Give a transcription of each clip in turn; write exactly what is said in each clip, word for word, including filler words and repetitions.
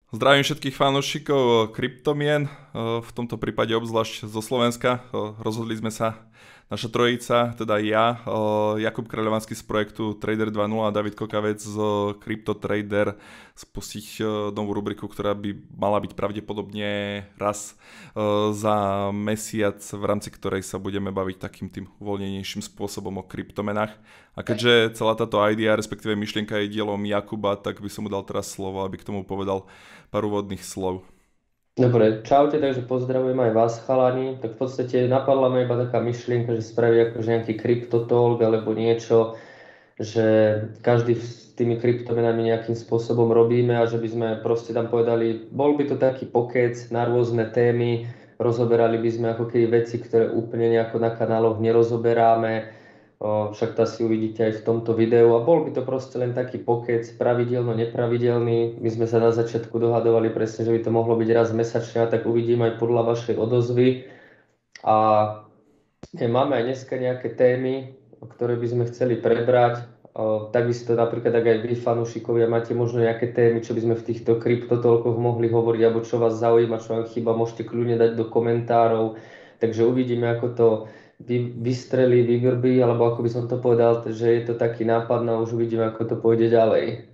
Zdravím všetkých fanúšikov kryptomien, v tomto prípade obzvlášť zo Slovenska. Rozhodli sme sa, naša trojica, teda ja, Jakub Kráľovanský z projektu Trader dva nula a David Kokavec z CryptoTrader spustiť novú rubriku, ktorá by mala byť pravdepodobne raz za mesiac, v rámci ktorej sa budeme baviť takým tým uvoľnenejším spôsobom o kryptomenách. A keďže celá táto idea, respektíve myšlienka je dielom Jakuba, tak by som mu dal teraz slovo, aby k tomu povedal pár úvodných slov. Dobre, čaute, takže pozdravujem aj vás, chalani. Tak v podstate napadla ma iba taká myšlienka, že spraviť akože nejaký kryptotalk alebo niečo, že každý s tými kryptomenami nejakým spôsobom robíme a že by sme proste tam povedali, bol by to taký pokec na rôzne témy, rozoberali by sme ako keby veci, ktoré úplne nejako na kanáloch nerozoberáme. O, však to asi uvidíte aj v tomto videu a bol by to proste len taký pokec, pravidelno, nepravidelný. My sme sa na začiatku dohadovali presne, že by to mohlo byť raz mesačne, a tak uvidím aj podľa vašej odozvy. A ne, máme aj dneska nejaké témy, ktoré by sme chceli prebrať. O, takisto napríklad, ak aj vy, fanúšikovia, máte možno nejaké témy, čo by sme v týchto kryptotolkoch mohli hovoriť, alebo čo vás zaujíma, čo vám chýba, môžete kľudne dať do komentárov. Takže uvidíme, ako to vy, vystrelí, vygrbí, alebo ako by som to povedal, že je to taký nápad, no už uvidíme, ako to pôjde ďalej.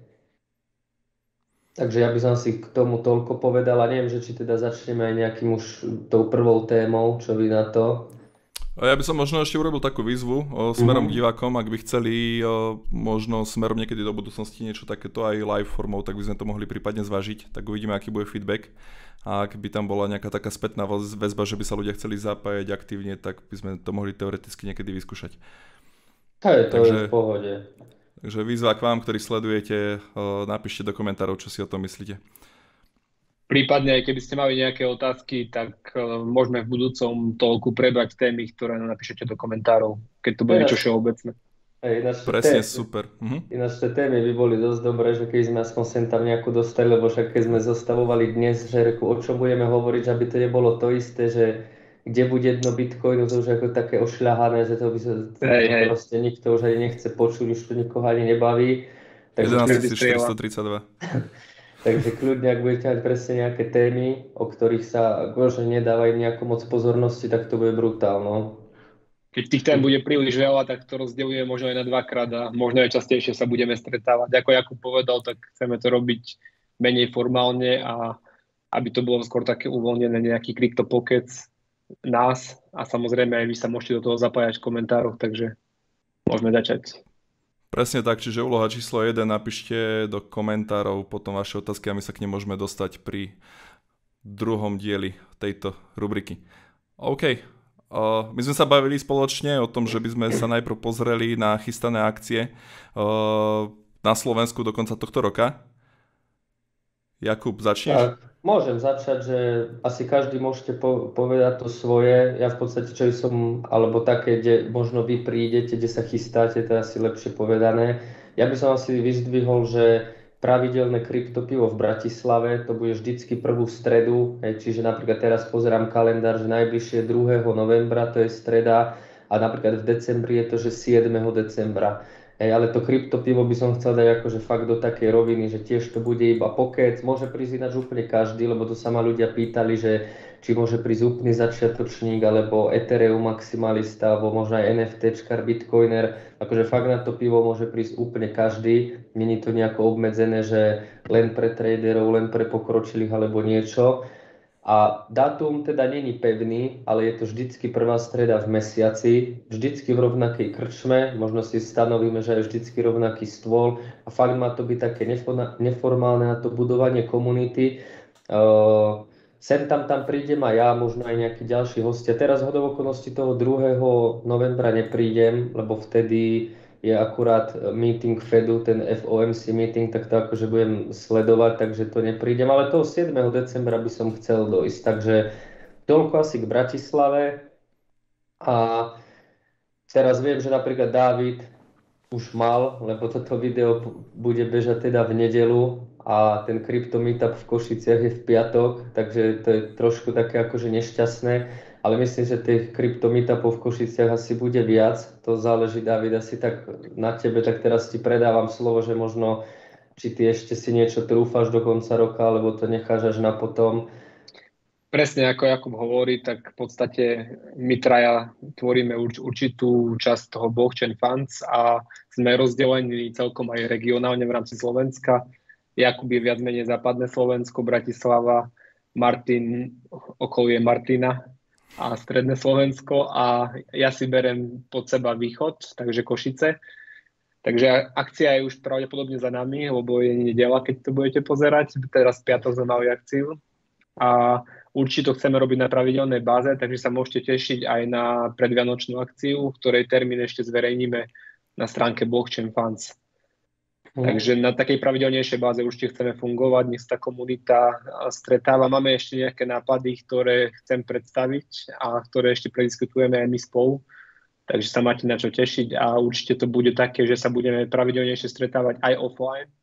Takže ja by som si k tomu toľko povedal a neviem, že či teda začneme aj nejakým už tou prvou témou, čo vy na to. A ja by som možno ešte urobil takú výzvu o, smerom k Mhm. divákom, ak by chceli o, možno smerom niekedy do budúcnosti niečo takéto aj live formou, tak by sme to mohli prípadne zvážiť, tak uvidíme, aký bude feedback. A ak by tam bola nejaká taká spätná väz- väzba, že by sa ľudia chceli zapájať aktívne, tak by sme to mohli teoreticky niekedy vyskúšať. Hej, to je v Takže, pohode. takže výzva k vám, ktorí sledujete, o, napíšte do komentárov, čo si o tom myslíte. Prípadne, aj keby ste mali nejaké otázky, tak uh, môžeme v budúcom toľku prebrať témy, ktoré nám napíšete do komentárov, keď to bude niečo Ináč, všeobecné. hej, ináč, Presne, té, super. Mhm. ináč tie témy by boli dosť dobré, že keď sme aspoň sem tam nejakú dostali, lebo však keď sme zostavovali dnes, že reku, o čom budeme hovoriť, aby to nebolo to isté, že kde bude jedno bitcoinu, to už je ako také ošľahané, že to, by sa, to, Hej, to hej, proste nikto už ani nechce počuť, už to nikoho ani nebaví. Takže kľud, smrdy strieľa. jedenásť tisíc štyridsaťdva. takže kľudne, ak budete mať presne nejaké témy, o ktorých sa akože nedávajú nejakú moc pozornosti, tak to bude brutálno. Keď tých tém bude príliš veľa, tak to rozdeľujeme možno aj na dvakrát a možno aj častejšie sa budeme stretávať. Ako Jakub povedal, tak chceme to robiť menej formálne a aby to bolo skôr také uvoľnené, nejaký kryptopokec nás a samozrejme aj vy sa môžete do toho zapájať v komentároch, takže môžeme začať. Presne tak, čiže úloha číslo jeden, napíšte do komentárov potom vaše otázky a my sa k nem môžeme dostať pri druhom dieli tejto rubriky. OK, uh, my sme sa bavili spoločne o tom, že by sme sa najprv pozreli na chystané akcie uh, na Slovensku do konca tohto roka. Jakub, začneš? Tak, môžem začať, že asi každý môžete po- povedať to svoje. Ja v podstate, čo som, alebo také, kde možno vy prídete, kde sa chystáte, to je asi lepšie povedané. Ja by som asi vyzdvihol, že pravidelné kryptopivo v Bratislave, to bude vždycky prvú stredu, hej, čiže napríklad teraz pozerám kalendár, že najbližšie druhého novembra, to je streda, a napríklad v decembri je to, že siedmeho decembra. Hej, ale to kryptopivo by som chcel dať akože fakt do takej roviny, že tiež to bude iba pokec, môže prísť ináč úplne každý, lebo to sa ma ľudia pýtali, že či môže prísť úplný začiatočník, alebo Ethereum maximalista, alebo možno aj NFTčkar, Bitcoiner, akože fakt na to pivo môže prísť úplne každý, není to nejako obmedzené, že len pre traderov, len pre pokročilých alebo niečo. A dátum teda není pevný, ale je to vždycky prvá streda v mesiaci, vždycky v rovnakej krčme, možno si stanovíme, že je vždycky rovnaký stôl a fakt má to byť také neformálne na to budovanie komunity. Uh, sem tam tam prídem aj ja, možno aj nejakí ďalší hostia. Teraz hodou okolností toho druhého novembra neprídem, lebo vtedy je akurát meeting Fedu, ten F O M C meeting, tak to akože budem sledovať, takže to neprídem, ale toho siedmeho decembra by som chcel dojsť, takže toľko asi k Bratislave. A teraz viem, že napríklad Dávid už mal, lebo toto video p- bude bežať teda v nedelu a ten Crypto Meetup v Košiciach je v piatok, takže to je trošku také akože nešťastné, ale myslím, že tých Crypto Meetupov v Košiciach asi bude viac, to záleží, David, asi tak na tebe, tak teraz ti predávam slovo, že možno či ty ešte si niečo trúfaš do konca roka, alebo to necháš až na potom. Presne ako Jakub hovorí, tak v podstate my traja tvoríme urč, určitú časť toho blockchain funds a sme rozdelení celkom aj regionálne v rámci Slovenska. Jakub je viac menej západné Slovensko, Bratislava, Martin, okolie Martina a stredné Slovensko a ja si berem pod seba východ, takže Košice. Takže akcia je už pravdepodobne za nami, lebo je nedeľa, keď to budete pozerať. Teraz piatok sme mali akciu. A určite to chceme robiť na pravidelnej báze, takže sa môžete tešiť aj na predvianočnú akciu, ktorej termín ešte zverejníme na stránke Blockchain Funds. Mm. Takže na takej pravidelnejšej báze určite chceme fungovať, nech sa tá komunita stretáva. Máme ešte nejaké nápady, ktoré chcem predstaviť a ktoré ešte prediskutujeme aj my spolu. Takže sa máte na čo tešiť a určite to bude také, že sa budeme pravidelnejšie stretávať aj offline.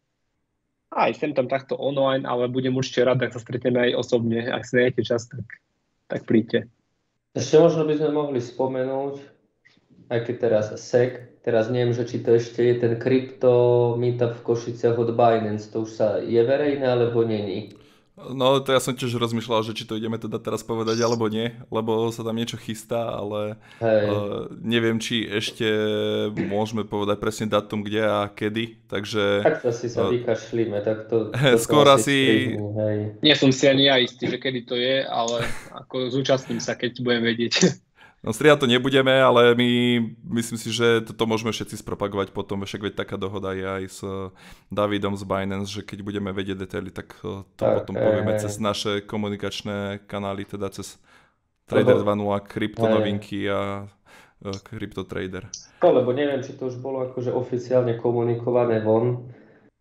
Aj sem tam takto online, ale budem určite rád, ak sa stretneme aj osobne. Ak si nejete čas, tak, tak príďte. Ešte možno by sme mohli spomenúť, aj keď teraz es e c, teraz neviem, že či to ešte je ten krypto meetup v Košiciach od Binance, to už sa je verejné, alebo není? No to ja som tiež rozmýšľal, že či to ideme teda teraz povedať alebo nie, lebo sa tam niečo chystá, ale uh, neviem, či ešte môžeme povedať presne datum, kde a kedy, takže... Tak to si sa uh, vykašlíme, tak to... to skôr asi... Strihnu, hej. Nie som si ani ja istý, že kedy to je, ale ako zúčastním sa, keď budem vedieť. No strihať to nebudeme, ale my myslím si, že toto môžeme všetci spropagovať potom, však veď taká dohoda je aj s Davidom z Binance, že keď budeme vedieť detaily, tak to tak, potom povieme e... cez naše komunikačné kanály, teda cez Trader dva bodka nula, kryptonovinky a CryptoTrader. To, lebo neviem, či to už bolo akože oficiálne komunikované von,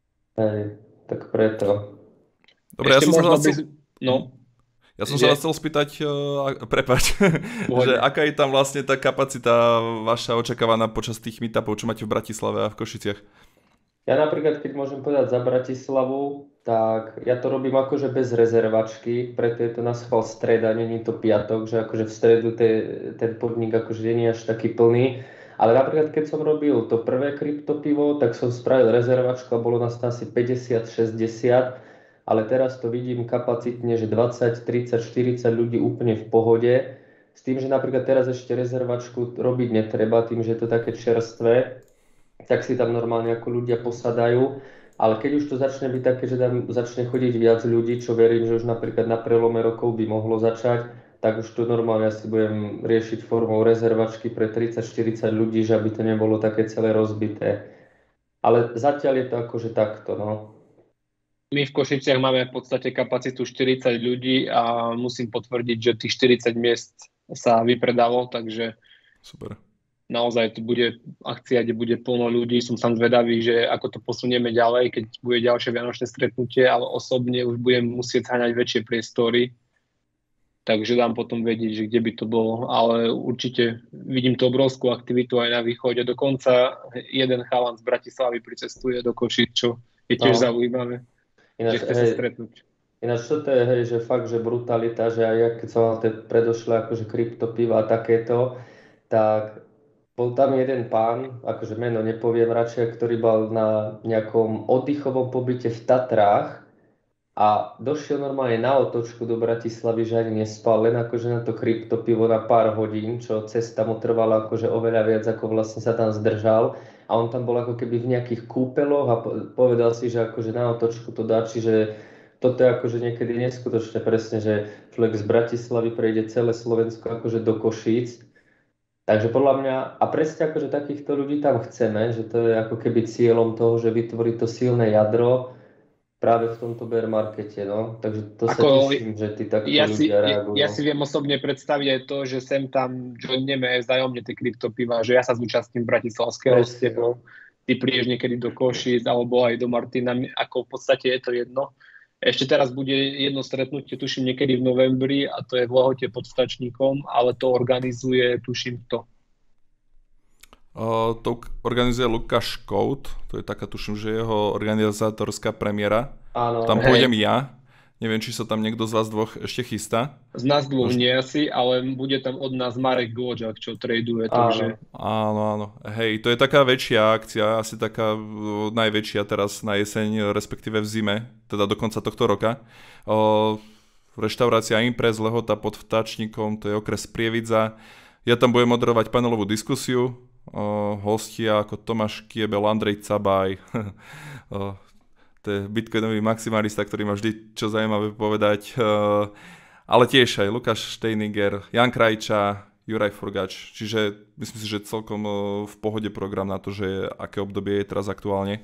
hej, tak preto. Dobre, ja som sa vás... By... No. Ja som sa vás chcel spýtať, uh, prepáč, že aká je tam vlastne tá kapacita vaša očakávaná počas tých meetupov, čo máte v Bratislave a v Košiciach? Ja napríklad, keď môžem povedať za Bratislavu, tak ja to robím akože bez rezervačky, preto je to na schvál streda, není to piatok, že akože v stredu te, ten podnik akože nie je až taký plný. Ale napríklad, keď som robil to prvé kryptopivo, tak som spravil rezervačku a bolo nás tam asi päťdesiat šesťdesiat. Ale teraz to vidím kapacitne, že dvadsať, tridsať, štyridsať ľudí úplne v pohode. S tým, že napríklad teraz ešte rezervačku robiť netreba, tým, že je to také čerstvé, tak si tam normálne ako ľudia posadajú. Ale keď už to začne byť také, že tam začne chodiť viac ľudí, čo verím, že už napríklad na prelome rokov by mohlo začať, tak už to normálne asi budem riešiť formou rezervačky pre tridsať štyridsať ľudí, že aby to nebolo také celé rozbité. Ale zatiaľ je to akože takto, no. My v Košiciach máme v podstate kapacitu štyridsať ľudí a musím potvrdiť, že tých štyridsať miest sa vypredalo, takže super. Naozaj to bude akcia, kde bude plno ľudí. Som sám zvedavý, že ako to posunieme ďalej, keď bude ďalšie vianočné stretnutie, ale osobne už budem musieť zháňať väčšie priestory, takže dám potom vedieť, že kde by to bolo, ale určite vidím tú obrovskú aktivitu aj na východe. Dokonca jeden chalan z Bratislavy pricestuje do Košic, čo je tiež no. zaujímavé. Ináč, že chce sa stretnúť. Ináč toto je, hej, že fakt, že brutalita, že aj ja, keď som mal tie predošlé akože kryptopiva a takéto, tak bol tam jeden pán, akože meno nepoviem radšej, ktorý bol na nejakom oddychovom pobyte v Tatrách a došiel normálne na otočku do Bratislavy, že ani nespal, len akože na to kryptopivo na pár hodín, čo cesta mu trvala akože oveľa viac, ako vlastne sa tam zdržal. A on tam bol ako keby v nejakých kúpeloch a povedal si, že akože na otočku to dá, čiže toto je akože niekedy neskutočne presne, že človek z Bratislavy prejde celé Slovensko akože do Košíc. Takže podľa mňa, a presne akože takýchto ľudí tam chceme, že to je ako keby cieľom toho, že vytvorí to silné jadro práve v tomto bear markete, no. Takže to sa ako, teším, že ty takto ja ľudia si, reagujú. Ja si viem osobne predstaviť aj to, že sem tam joineme aj vzájomne tie kryptopiva, že ja sa zúčastním bratislavského s tebou, ty prídeš niekedy do Košíc alebo aj do Martina, ako v podstate je to jedno. Ešte teraz bude jedno stretnutie, tuším niekedy v novembri a to je v Lehote pod Stačníkom, ale to organizuje, tuším to. Uh, to organizuje Lukáš Kout, to je taká, tuším, že jeho organizátorská premiéra. Áno, tam hej. pôjdem ja, Neviem, či sa tam niekto z vás dvoch ešte chystá. Z nás dvoch nie asi, ale bude tam od nás Marek Gložák, čo traduje, takže... Áno, áno. Hej, to je taká väčšia akcia, asi taká uh, najväčšia teraz na jeseň, respektíve v zime, teda do konca tohto roka. Uh, reštaurácia Imprez Lehota pod Vtáčnikom, to je okres Prievidza. Ja tam budem moderovať panelovú diskusiu. Uh, hostia ako Tomáš Kiebel, Andrej Cabaj, uh, to je bitcoinový maximalista, ktorý má vždy čo zaujímavé povedať. Uh, ale tiež aj Lukáš Steininger, Jan Krajča, Juraj Forgač. Čiže myslím si, že celkom uh, v pohode program na to, že aké obdobie je teraz aktuálne.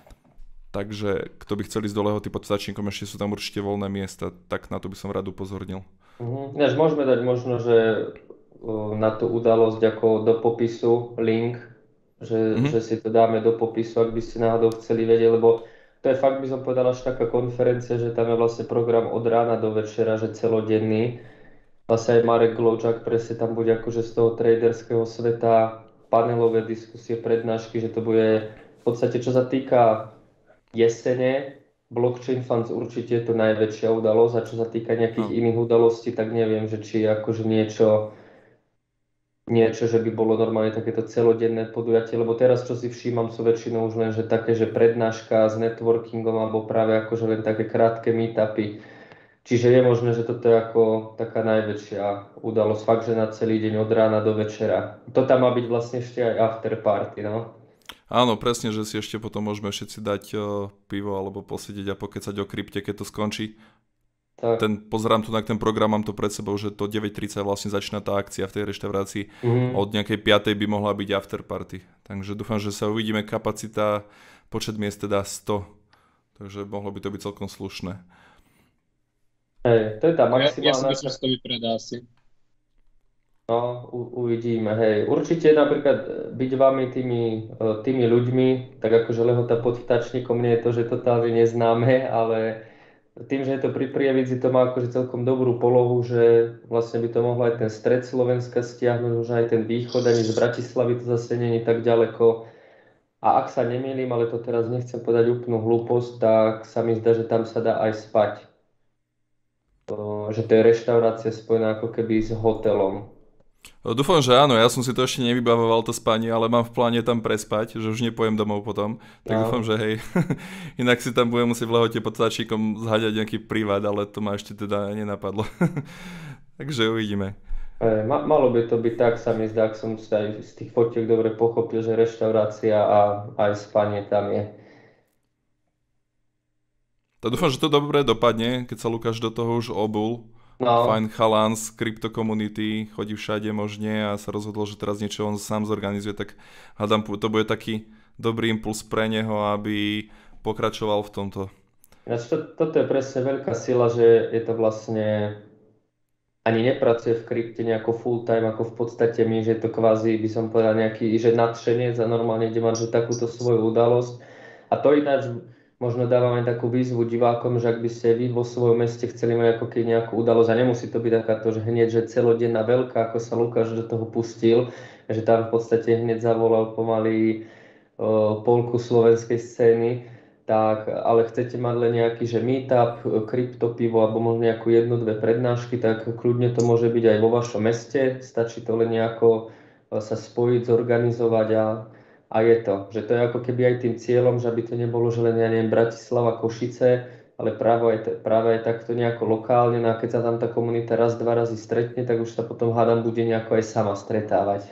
Takže kto by chcel ísť do Lehoty pod Vtáčnikom, ešte sú tam určite voľné miesta, tak na to by som rád upozornil. Uh-huh. Než môžeme dať možno, že uh, na tú udalosť ako do popisu link, že, uh-huh. že si to dáme do popisu, ak by ste náhodou chceli vedieť, lebo to je fakt, by som povedal, až taká konferencia, že tam je vlastne program od rána do večera, že celodenný. Vlastne aj Marek Gložák presne tam bude akože z toho traderského sveta, panelové diskusie, prednášky, že to bude v podstate, čo sa týka jesene, Blockchain Funds určite je to najväčšia udalosť, a čo sa týka nejakých no. iných udalostí, tak neviem, že či akože niečo niečo, že by bolo normálne takéto celodenné podujatie, lebo teraz, čo si všímam, sú väčšinou už len, že také, že prednáška s networkingom, alebo práve akože len také krátke meetupy. Čiže je možné, že toto je ako taká najväčšia udalosť, fakt, že na celý deň od rána do večera. To tam má byť vlastne ešte aj after party, no? Áno, presne, že si ešte potom môžeme všetci dať uh, pivo alebo posiedeť a pokecať o krypte, keď to skončí. Tak. Ten, pozerám tu na ten program, mám to pred sebou, že to deväť tridsať vlastne začína tá akcia v tej reštaurácii. Mm. Od nejakej piatej by mohla byť after party. Takže dúfam, že sa uvidíme, kapacita, počet miest teda sto. Takže mohlo by to byť celkom slušné. Hej, to je tá maximálna... Ja, ja si myslím, že to vypredá asi. No, u, uvidíme, hej. Určite napríklad byť vami tými, tými ľuďmi, tak akože Lehota pod Vtáčnikom nie je to, že totálne neznáme, ale tým, že je to pri Prievidzi, to má akože celkom dobrú polohu, že vlastne by to mohlo aj ten stred Slovenska stiahnuť, možno aj ten východ, ani z Bratislavy to zase nie je tak ďaleko. A ak sa nemýlim, ale to teraz nechcem povedať úplnú hlúposť, tak sa mi zdá, že tam sa dá aj spať. To, že to je reštaurácia spojená ako keby s hotelom. Dúfam, že áno, ja som si to ešte nevybavoval to spanie, ale mám v pláne tam prespať, že už nepojem domov potom, tak no. Dúfam, že hej, inak si tam budem musieť v Lehote pod Vtáčnikom zhaďať nejaký privát, ale to ma ešte teda nenapadlo, takže uvidíme. E, ma, malo by to byť tak, sa mi zdá, ak som si aj z tých fotiek dobre pochopil, že reštaurácia a aj spanie tam je. Tak dúfam, že to dobre dopadne, keď sa Lukáš do toho už obul. No. Fajn chalán z crypto community, chodí všade možne a sa rozhodol, že teraz niečo on sám zorganizuje, tak hádam, to bude taký dobrý impuls pre neho, aby pokračoval v tomto. To, toto je presne veľká sila, že je to vlastne ani nepracuje v krypte nejako full time, ako v podstate my, že je to kvázi, by som povedal, nejaký, že nadšenec a normálne ide mať že takúto svoju udalosť. A to ináč možno dávame takú výzvu divákom, že ak by ste vy vo svojom meste chceli mať ako keď nejakú udalosť, a nemusí to byť takáto, že hneď, že celodenná veľká, ako sa Lukáš do toho pustil, že tam v podstate hneď zavolal pomaly o, polku slovenskej scény, tak, ale chcete mať len nejaký, že meetup, kryptopivo alebo možno nejakú jednu, dve prednášky, tak kľudne to môže byť aj vo vašom meste, stačí to len nejako sa spojiť, zorganizovať a A je to, že to je ako keby aj tým cieľom, že aby to nebolo, že len ja neviem, Bratislava, Košice, ale práve aj, práve aj takto nejako lokálne, no a keď sa tam tá komunita raz, dva razy stretne, tak už sa potom hádam bude nejako aj sama stretávať.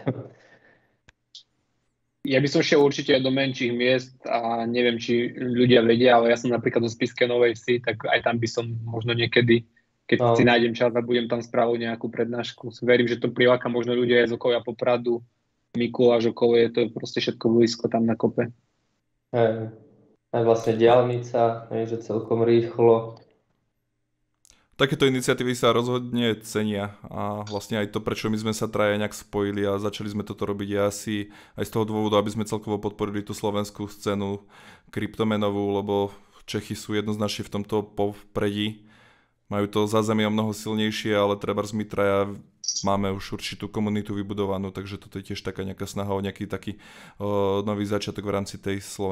Ja by som šiel určite do menších miest a neviem, či ľudia vedia, ale ja som napríklad do Spišskej Novej Vsi, tak aj tam by som možno niekedy, keď no. si nájdem čas a budem tam správať nejakú prednášku. Verím, že to priláka možno ľudia aj z okolia Popradu, Mikuláš okolo, je to proste všetko blízko tam na kope. Hej. Aj vlastne diaľnica, že celkom rýchlo. Takéto iniciatívy sa rozhodne cenia a vlastne aj to, prečo my sme sa traja nejak spojili a začali sme toto robiť, je asi aj z toho dôvodu, aby sme celkovo podporili tú slovenskú scénu kryptomenovú, lebo Čechy sú jednoznačne v tomto popredí. Majú to zázemie o mnoho silnejšie, ale trebárs my traja máme už určitú komunitu vybudovanú, takže toto je tiež taká nejaká snaha o nejaký taký o, nový začiatok v rámci tej slovenskej komunity. Takže hoci kto, kto by sa chcel pridať, tak smelom do toho.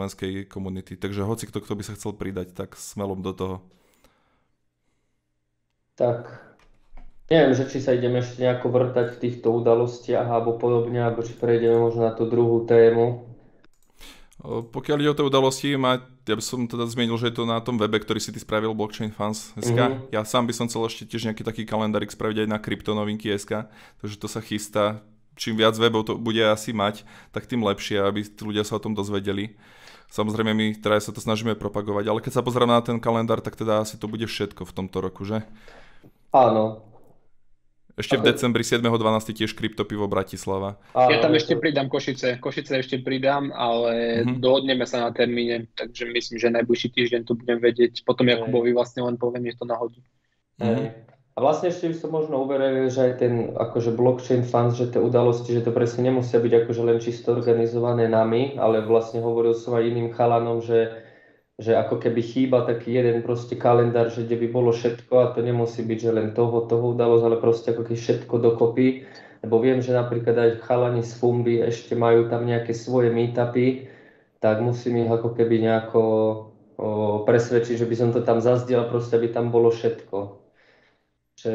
Tak neviem, že či sa ideme ešte nejako vrtať v týchto udalostiach alebo podobne, alebo či prejdeme možno na tú druhú tému. O, Pokiaľ ide o tie udalosti, ma, ja by som teda zmienil, že je to na tom webe, ktorý si ty spravil, blockchain fans bodka es ká. Mhm. Ja sám by som chcel ešte tiež nejaký taký kalendárik spraviť aj na kryptonovinky bodka es ká, takže to sa chystá. Čím viac webov to bude asi mať, tak tým lepšie, aby tí ľudia sa o tom dozvedeli. Samozrejme, my teraz sa to snažíme propagovať, ale keď sa pozerám na ten kalendár, tak teda asi to bude všetko v tomto roku, že? Áno. Ešte v Ako- decembri siedmeho decembra tiež kryptopivo Bratislava. áno, Ja tam je ešte to- pridám Košice. Košice ešte pridám, ale Mhm. dohodneme sa na termíne, takže myslím, že najbližší týždeň to budem vedieť. Potom Jakubovi vlastne len poviem, že to nahodí. Mhm. Hej. A vlastne ešte by som možno uveril, že aj ten akože blockchain fans, že tie udalosti, že to presne nemusia byť akože len čisto organizované nami, ale vlastne hovoril som aj iným chalanom, že, že ako keby chýba taký jeden proste kalendár, že kde by bolo všetko a to nemusí byť, že len toho, toho udalosť, ale proste ako keby všetko dokopy. Lebo viem, že napríklad aj chalani z Fumby ešte majú tam nejaké svoje meetupy, tak musím ich ako keby nejako o, presvedčiť, že by som to tam zazdiel, proste aby tam bolo všetko. Že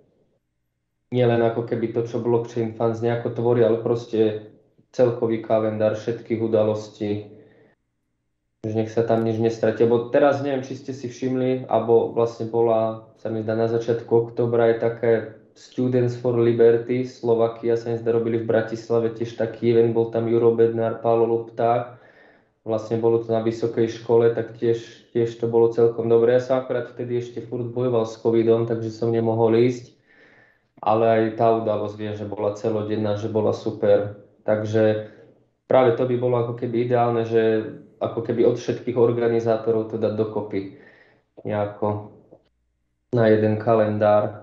nie len ako keby to, čo blockchain fans nejako tvorí, ale proste celkový kalendár všetkých udalostí, že nech sa tam nič nestratí. Lebo teraz neviem, či ste si všimli, alebo vlastne bola, sa mi zdá na začiatku októbra je také Students for Liberty, Slovakia sa mi zdá robili v Bratislave tiež taký event, bol tam Juro Bednár, Pálo Lupták, vlastne bolo to na vysokej škole, tak tiež, tiež to bolo celkom dobré. Ja som akorát vtedy ešte furt bojoval s covidom, takže som nemohol ísť. Ale aj tá udalosť viem, že bola celodenná, že bola super. Takže práve to by bolo ako keby ideálne, že ako keby od všetkých organizátorov to dať dokopy nejako na jeden kalendár.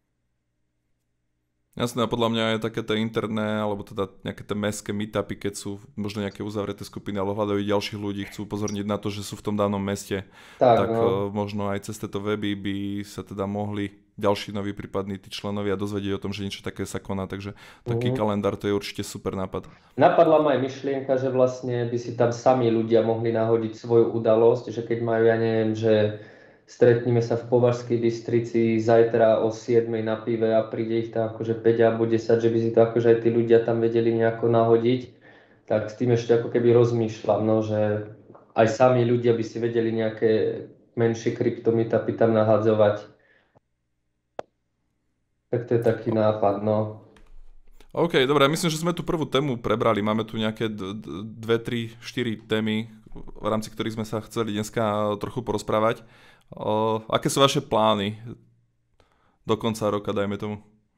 Jasné, a podľa mňa je také tie interné, alebo teda nejaké tie mestské meetupy, keď sú možno nejaké uzavreté skupiny, ale hľadajú ďalších ľudí, chcú upozorniť na to, že sú v tom danom meste, Tak, tak no. eh, možno aj cez tieto weby by sa teda mohli ďalší noví prípadní tí členovia dozvedieť o tom, že niečo také sa koná, takže taký Mhm. kalendár to je určite super nápad. Napadla ma aj myšlienka, že vlastne by si tam sami ľudia mohli nahodiť svoju udalosť, že keď majú, ja neviem, že stretníme sa v Považskej Bystrici zajtra o siedmej na pive a príde ich tam akože päť alebo desať, že by si to akože aj tí ľudia tam vedeli nejako nahodiť, tak s tým ešte ako keby rozmýšľam, no, že aj sami ľudia by si vedeli nejaké menšie kryptomeetupy tam nahadzovať. Tak to je taký nápad, no. OK, dobre, myslím, že sme tú prvú tému prebrali. Máme tu nejaké d- d- dve, tri, štyri témy, v rámci ktorých sme sa chceli dneska trochu porozprávať. O, aké sú vaše plány do konca roka, dajme tomu?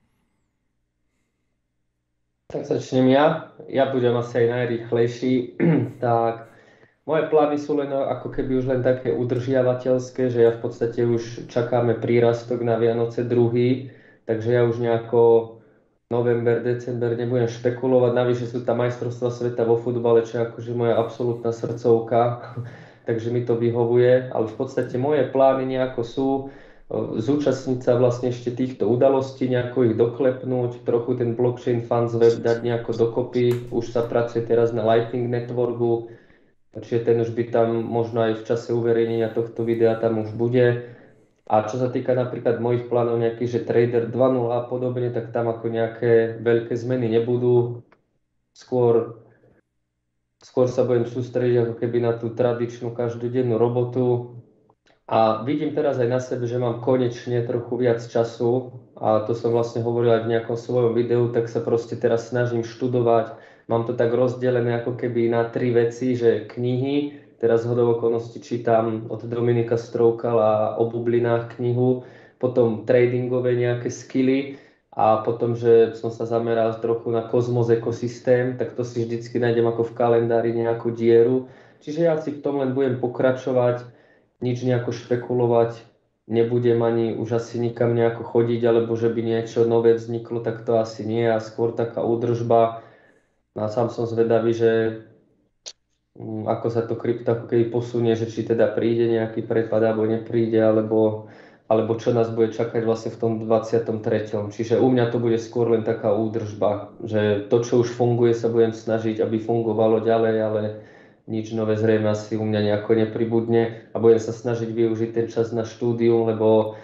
Tak začnem ja. Ja budem asi aj najrýchlejší. Tak moje plány sú len ako keby už len také udržiavateľské, že ja v podstate už čakáme prírastok na Vianoce druhý, takže ja už nejako november, december nebudem špekulovať. Navyše sú tam majstrovstvá sveta vo futbale, čo je akože moja absolútna srdcovka, takže mi to vyhovuje. Ale v podstate moje plány nejako sú e, zúčastniť sa vlastne ešte týchto udalostí, nejako ich doklepnúť, trochu ten blockchain fans web dať nejako dokopy. Už sa pracuje teraz na Lightning Networku, čiže ten už by tam možno aj v čase uverejnenia tohto videa tam už bude. A čo sa týka napríklad mojich plánov nejakých, že Trader dva bodka nula a podobne, tak tam ako nejaké veľké zmeny nebudú. Skôr, skôr sa budem sústrediť ako keby na tú tradičnú každodennú robotu. A vidím teraz aj na sebe, že mám konečne trochu viac času a to som vlastne hovoril aj v nejakom svojom videu, tak sa proste teraz snažím študovať. Mám to tak rozdelené ako keby na tri veci, že knihy, teraz zhodou okolností čítam od Dominika Stroukala o bublinách knihu, potom tradingové nejaké skily a potom, že som sa zameral trochu na kozmos ekosystém, tak to si vždycky nájdem ako v kalendári nejakú dieru. Čiže ja si v tom len budem pokračovať, nič nejako špekulovať, nebudem ani už asi nikam nejako chodiť, alebo že by niečo nové vzniklo, tak to asi nie, a skôr taká údržba. No a sám som zvedavý, že mm, ako sa to krypto ako keby posunie, že či teda príde nejaký prepad alebo nepríde, alebo, alebo čo nás bude čakať vlastne v tom dvadsiatom treťom. Čiže u mňa to bude skôr len taká údržba, že to, čo už funguje, sa budem snažiť, aby fungovalo ďalej, ale nič nové zrejme asi u mňa nejako nepribudne a budem sa snažiť využiť ten čas na štúdium, lebo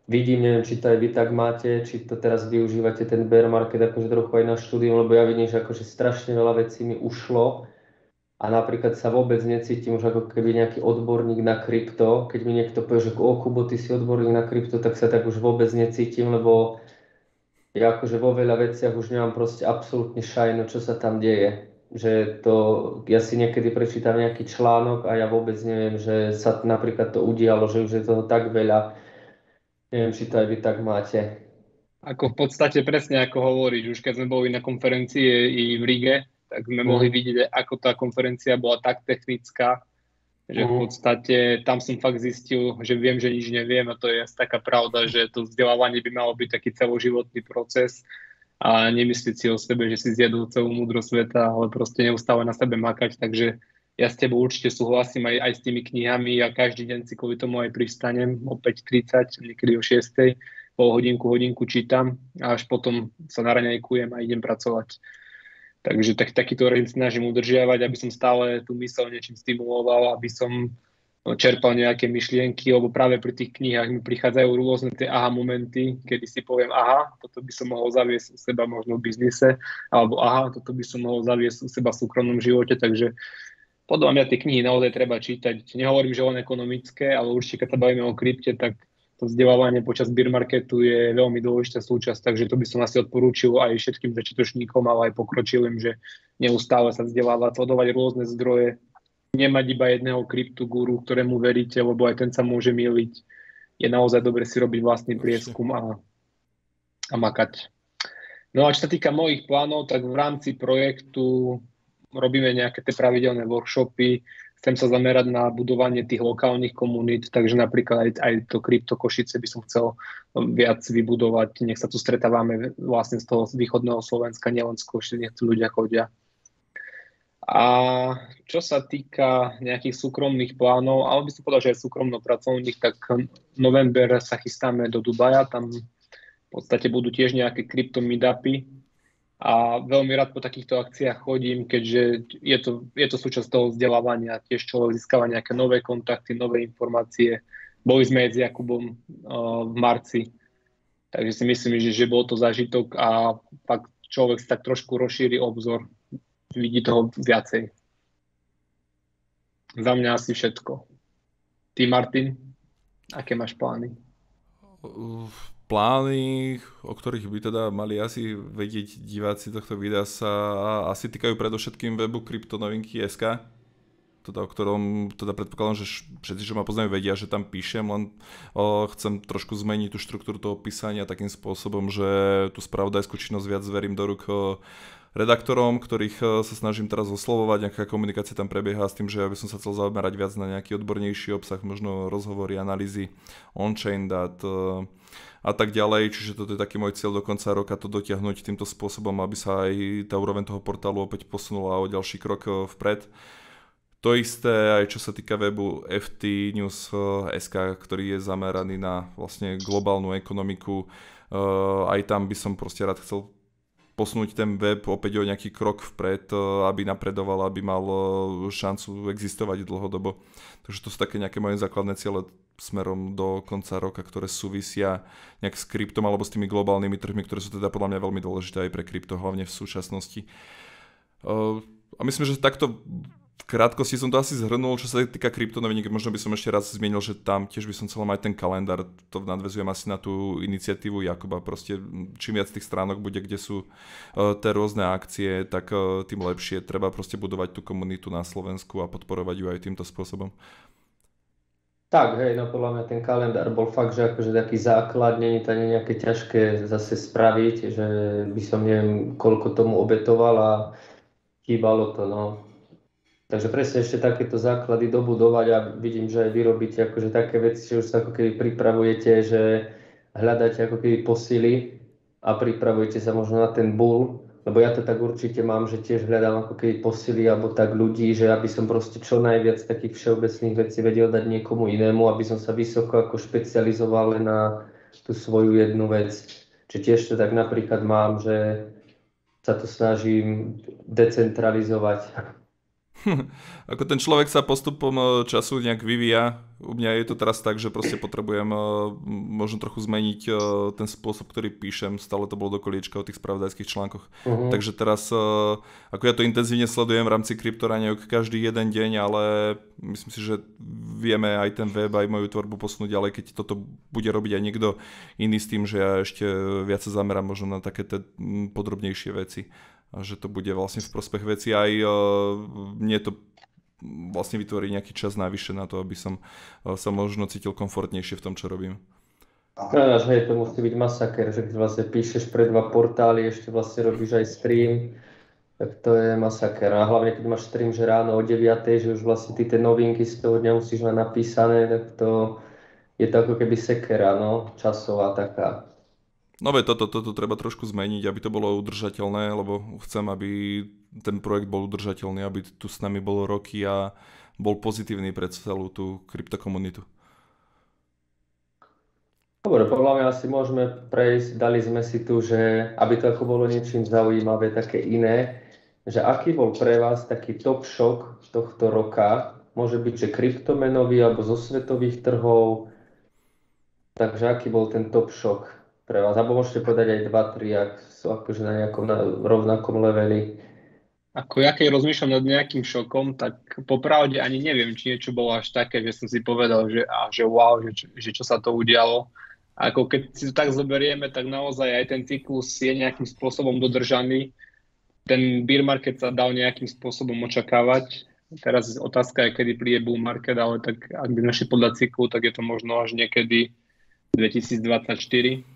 vidím, neviem, či to aj vy tak máte, či to teraz využívate ten bear market akože trochu aj na štúdium, lebo ja vidím, že akože strašne veľa vecí mi ušlo a napríklad sa vôbec necítim už ako keby nejaký odborník na krypto. Keď mi niekto povie, že o Kubo, ty si odborník na krypto, tak sa tak už vôbec necítim, lebo ja akože vo veľa veciach už nemám proste absolútne šajno, čo sa tam deje. Že to, ja si niekedy prečítam nejaký článok a ja vôbec neviem, že sa napríklad to udialo, že už je toho tak veľa. Neviem, či to aj vy tak máte. Ako v podstate presne ako hovoríš, už keď sme boli na konferencii i v Rige, tak sme Mm. mohli vidieť, ako tá konferencia bola tak technická, že v Mm. podstate tam som fakt zistil, že viem, že nič neviem a to je asi taká pravda, že to vzdelávanie by malo byť taký celoživotný proces a nemyslieť si o sebe, že si zjedol celú múdrosť sveta, ale proste neustále na sebe makať, takže ja s tebou určite súhlasím aj, aj s tými knihami a každý deň si kvôli tomu aj pristanem o päť tridsať, niekedy o šiestej, pol hodinku, hodinku čítam a až potom sa naraňajkujem a idem pracovať. Takže tak, takýto režim snažím udržiavať, aby som stále tú myseľ niečím stimuloval, aby som čerpal nejaké myšlienky, lebo práve pri tých knihách mi prichádzajú rôzne tie aha momenty, kedy si poviem, aha, toto by som mohol zaviesť u seba možno v biznise, alebo aha, toto by som mohol zaviesť u seba v súkromnom živote, takže podľa mňa tie knihy naozaj treba čítať. Nehovorím, že len ekonomické, ale určite, keď sa bavíme o krypte, tak to vzdelávanie počas bear marketu je veľmi dôležitá súčasť, takže to by som asi odporúčil aj všetkým začiatočníkom, ale aj pokročilým, že neustále sa vzdelávať, sledovať rôzne zdroje, nemať iba jedného kryptoguru, ktorému veríte, lebo aj ten sa môže myliť. Je naozaj dobre si robiť vlastný prieskum a, a makať. No a čo sa týka mojich plánov, tak v rámci projektu robíme nejaké tie pravidelné workshopy, chcem sa zamerať na budovanie tých lokálnych komunít, takže napríklad aj, aj to Krypto Košice by som chcel viac vybudovať, nech sa tu stretávame vlastne z toho východného Slovenska, nielen z Košic, nech tu ľudia chodia. A čo sa týka nejakých súkromných plánov, ale by som povedal, že aj súkromno-pracovných, tak november sa chystáme do Dubaja, tam v podstate budú tiež nejaké krypto meetupy, a veľmi rád po takýchto akciách chodím, keďže je to, je to súčasť toho vzdelávania, tiež človek získava nejaké nové kontakty, nové informácie. Boli sme aj s Jakubom uh, v marci, takže si myslím, že, že bol to zážitok a fakt človek si tak trošku rozšíri obzor, vidí toho viacej. Za mňa asi všetko. Ty, Martin, aké máš plány? Plány, o ktorých by teda mali asi vedieť diváci tohto videa, sa asi týkajú predovšetkým webu kryptonovinky bodka es ká, teda o ktorom teda predpokladám, že všetci, čo ma poznajú, vedia, že tam píšem, len o, chcem trošku zmeniť tú štruktúru toho písania takým spôsobom, že tú spravodajskú činnosť viac zverím do rúk redaktorom, ktorých sa snažím teraz oslovovať, nejaká komunikácia tam prebieha s tým, že ja by som sa chcel zaoberať viac na nejaký odbornejší obsah, možno rozhovory, analýzy, on-chain dát a tak ďalej, čiže toto je taký môj cieľ do konca roka, to dotiahnuť týmto spôsobom, aby sa aj tá úroveň toho portálu opäť posunula o ďalší krok vpred. To isté aj čo sa týka webu ef té news bodka es ká, ktorý je zameraný na vlastne globálnu ekonomiku, aj tam by som proste rád chcel posunúť ten web opäť o nejaký krok vpred, aby napredoval, aby mal šancu existovať dlhodobo. Takže to sú také nejaké moje základné ciele smerom do konca roka, ktoré súvisia nejak s kryptom alebo s tými globálnymi trhmi, ktoré sú teda podľa mňa veľmi dôležité aj pre krypto, hlavne v súčasnosti. A myslím, že takto v krátkosti som to asi zhrnul, čo sa týka kryptonoviník, možno by som ešte raz zmienil, že tam tiež by som chcel mať ten kalendár, to nadväzujem asi na tú iniciatívu Jakuba, proste čím viac tých stránok bude, kde sú uh, tie rôzne akcie, tak uh, tým lepšie, treba proste budovať tú komunitu na Slovensku a podporovať ju aj týmto spôsobom. Tak, hej, no podľa mňa ten kalendár bol fakt, že akože taký základ, nie je to nejaké ťažké zase spraviť, že by som neviem, koľko tomu obetoval a chýbalo to, no. Takže presne ešte takéto základy dobudovať a vidím, že aj vy robíte akože také veci, že už sa ako keby pripravujete, že hľadáte ako keby posily a pripravujete sa možno na ten bull, lebo ja to tak určite mám, že tiež hľadám ako keby posily alebo tak ľudí, že aby som proste čo najviac takých všeobecných vecí vedel dať niekomu inému, aby som sa vysoko ako špecializoval len na tú svoju jednu vec. Čiže tiež to tak napríklad mám, že sa to snažím decentralizovať. Ako ten človek sa postupom eh, času nejak vyvíja. U mňa je to teraz tak, že proste potrebujem eh, možno trochu zmeniť eh, ten spôsob, ktorý píšem. Stále to bolo do koliečka o tých spravodajských článkoch. Mhm. Takže teraz, eh, ako ja to intenzívne sledujem v rámci Kryptoraniok každý jeden deň, ale myslím si, že vieme aj ten web, aj moju tvorbu posunúť ďalej, keď toto bude robiť aj niekto iný s tým, že ja ešte viac sa zamerám možno na také tie mm, podrobnejšie veci. A že to bude vlastne v prospech veci. Aj uh, mne to vlastne vytvorí nejaký čas navyše na to, aby som uh, sa možno cítil komfortnejšie v tom, čo robím. No, že to musí byť masaker, že keď vlastne píšeš pre dva portály, ešte vlastne robíš aj stream, tak to je masaker. A hlavne keď máš stream, že ráno o deviatej, že už vlastne ty tie novinky z toho dňa musíš mať napísané, tak to je to ako keby sekera, no, časová taká. No veď toto, toto treba trošku zmeniť, aby to bolo udržateľné, lebo chcem, aby ten projekt bol udržateľný, aby tu s nami bolo roky a bol pozitívny pre celú tú kryptokomunitu. Dobre, podľa mňa asi môžeme prejsť, dali sme si tu, že aby to ako bolo niečím zaujímavé, také iné, že aký bol pre vás taký top šok tohto roka, môže byť, že kryptomenový alebo zo svetových trhov, takže aký bol ten top šok pre vás, alebo môžete povedať aj dva, tri, ak sú akože na nejakom na rovnakom leveli. Ako ja keď rozmýšľam nad nejakým šokom, tak popravde ani neviem, či niečo bolo až také, že som si povedal, že, a, že wow, že, čo- že čo sa to udialo. Ako keď si to tak zoberieme, tak naozaj aj ten cyklus je nejakým spôsobom dodržaný. Ten bear market sa dal nejakým spôsobom očakávať. Teraz otázka je, kedy príde bull market, ale tak ak by sme šli podľa cyklu, tak je to možno až niekedy dvetisícdvadsaťštyri.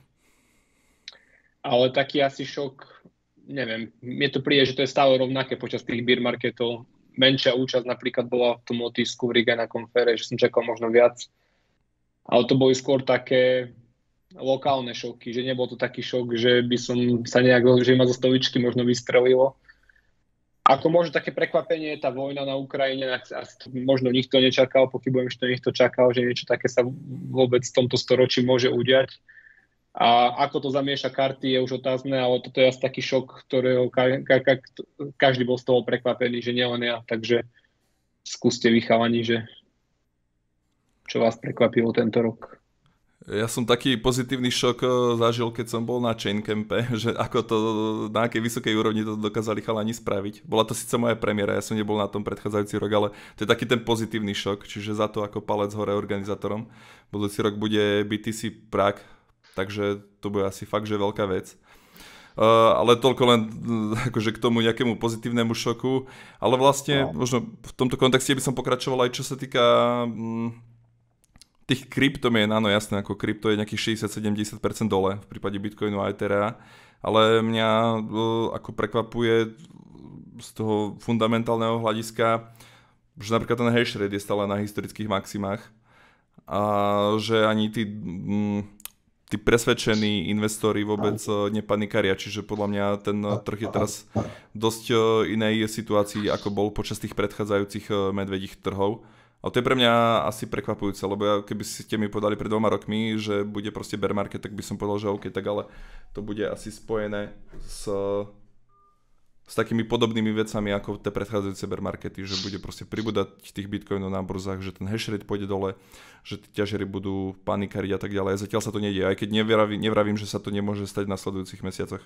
Ale taký asi šok, neviem, mne to príde, že to je stále rovnaké počas tých bear marketov. Menšia účasť napríklad bola v tom otisku v Riga na konfere, že som čakal možno viac. Ale to boli skôr také lokálne šoky, že nebol to taký šok, že by som sa nejak, že ma zo stoličky možno vystrelilo. Ako možno také prekvapenie je tá vojna na Ukrajine, asi to možno nikto nečakal, pochybujem, že to niekto čakal, že niečo také sa vôbec v tomto storočí môže udiať. A ako to zamieša karty je už otázne, ale toto je asi taký šok, ktorého ka- ka- ka- každý bol z toho prekvapený, že nielen ja. Takže skúste vy chalani, že čo vás prekvapilo tento rok. Ja som taký pozitívny šok eh, zažil, keď som bol na Chaincampe, že ako to, na akej vysokej úrovni to dokázali chalani spraviť. Bola to síce moja premiéra, ja som nebol na tom predchádzajúci rok, ale to je taký ten pozitívny šok, čiže za to ako palec hore organizátorom. Budúci rok bude bé té cé Prague, takže to bude asi fakt, že veľká vec. Uh, ale toľko len uh, akože k tomu nejakému pozitívnemu šoku. Ale vlastne No. možno v tomto kontexte by som pokračoval aj čo sa týka mm, tých kryptomien. Áno, jasné, ako krypto je nejakých šesťdesiat sedemdesiat percent dole v prípade Bitcoinu a Ethera. Ale mňa uh, ako prekvapuje z toho fundamentálneho hľadiska, že napríklad ten hash rate je stále na historických maximách a že ani tí mm, tí presvedčení investori vôbec eh, nepanikaria, čiže podľa mňa ten eh, trh je teraz v dosť eh, inej situácii, ako bol počas tých predchádzajúcich eh, medvedích trhov. Ale to je pre mňa asi prekvapujúce, lebo ja, keby ste mi povedali pred dvoma rokmi, že bude proste bear market, tak by som povedal, že OK, tak ale to bude asi spojené s, s takými podobnými vecami ako tie predchádzajúce bear markety, že bude proste pribúdať tých bitcoinov na burzách, že ten hash rate pôjde dole, že tí ťažeri budú panikariť a tak ďalej. Zatiaľ sa to nedieje, aj keď nevravím, nevravím, že sa to nemôže stať v nasledujúcich mesiacoch.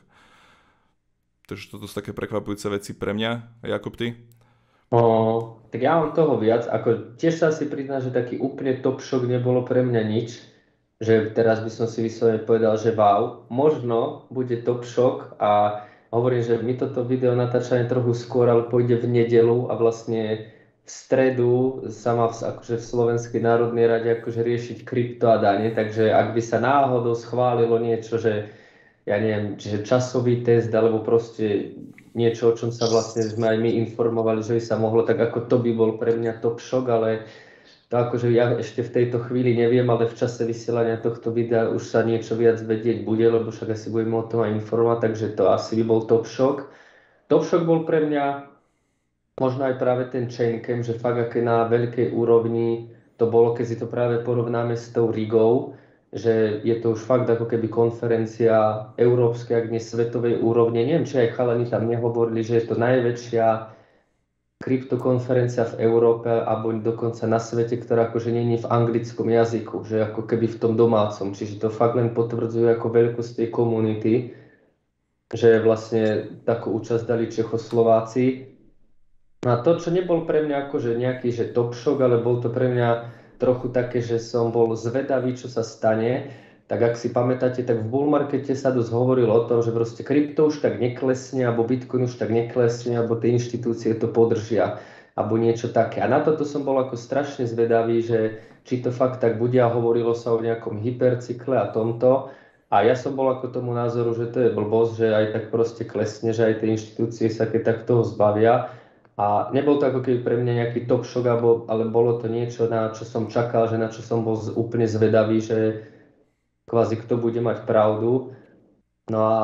Takže toto sú také prekvapujúce veci pre mňa. Jakub, ty? No, tak ja mám toho viac, ako tiež sa si priznám, že taký úplne top šok nebolo pre mňa nič, že teraz by som si vyslovene povedal, že wow, možno bude top šok a hovorím, že my toto video natáčame trochu skôr, ale pôjde v nedeľu a vlastne v stredu sa má v, akože v Slovenskej národnej rade akože riešiť krypto a dane, takže ak by sa náhodou schválilo niečo, že ja neviem, čiže časový test alebo proste niečo, o čom sa vlastne sme aj my informovali, že by sa mohlo, tak ako to by bol pre mňa top šok, ale to akože ja ešte v tejto chvíli neviem, ale v čase vysielania tohto videa už sa niečo viac vedieť bude, lebo však asi budeme o tom aj informovať, takže to asi by bol top šok. Top šok bol pre mňa možno aj práve ten Chaincamp, že fakt aké na veľkej úrovni to bolo, keď si to práve porovnáme s tou Rigou, že je to už fakt ako keby konferencia európskej, ak nie svetovej úrovne. Neviem, či aj chalani tam nehovorili, že je to najväčšia kryptokonferencia v Európe alebo dokonca na svete, ktorá akože nie je v anglickom jazyku, že ako keby v tom domácom. Čiže to fakt len potvrdzuje ako veľkosť tej komunity, že vlastne takú účasť dali Čechoslováci. A to, čo nebol pre mňa akože nejaký že top shock, ale bol to pre mňa trochu také, že som bol zvedavý, čo sa stane. Tak ak si pamätáte, tak v bull markete sa dosť hovorilo o tom, že proste krypto už tak neklesne, alebo Bitcoin už tak neklesne, alebo tie inštitúcie to podržia, alebo niečo také. A na toto som bol ako strašne zvedavý, že či to fakt tak bude, a hovorilo sa o nejakom hypercykle a tomto. A ja som bol ako tomu názoru, že to je blbosť, že aj tak proste klesne, že aj tie inštitúcie sa keď tak toho zbavia. A nebol to ako keby pre mňa nejaký top shock, ale bolo to niečo, na čo som čakal, že na čo som bol úplne zvedavý, že kvázi kto bude mať pravdu. No a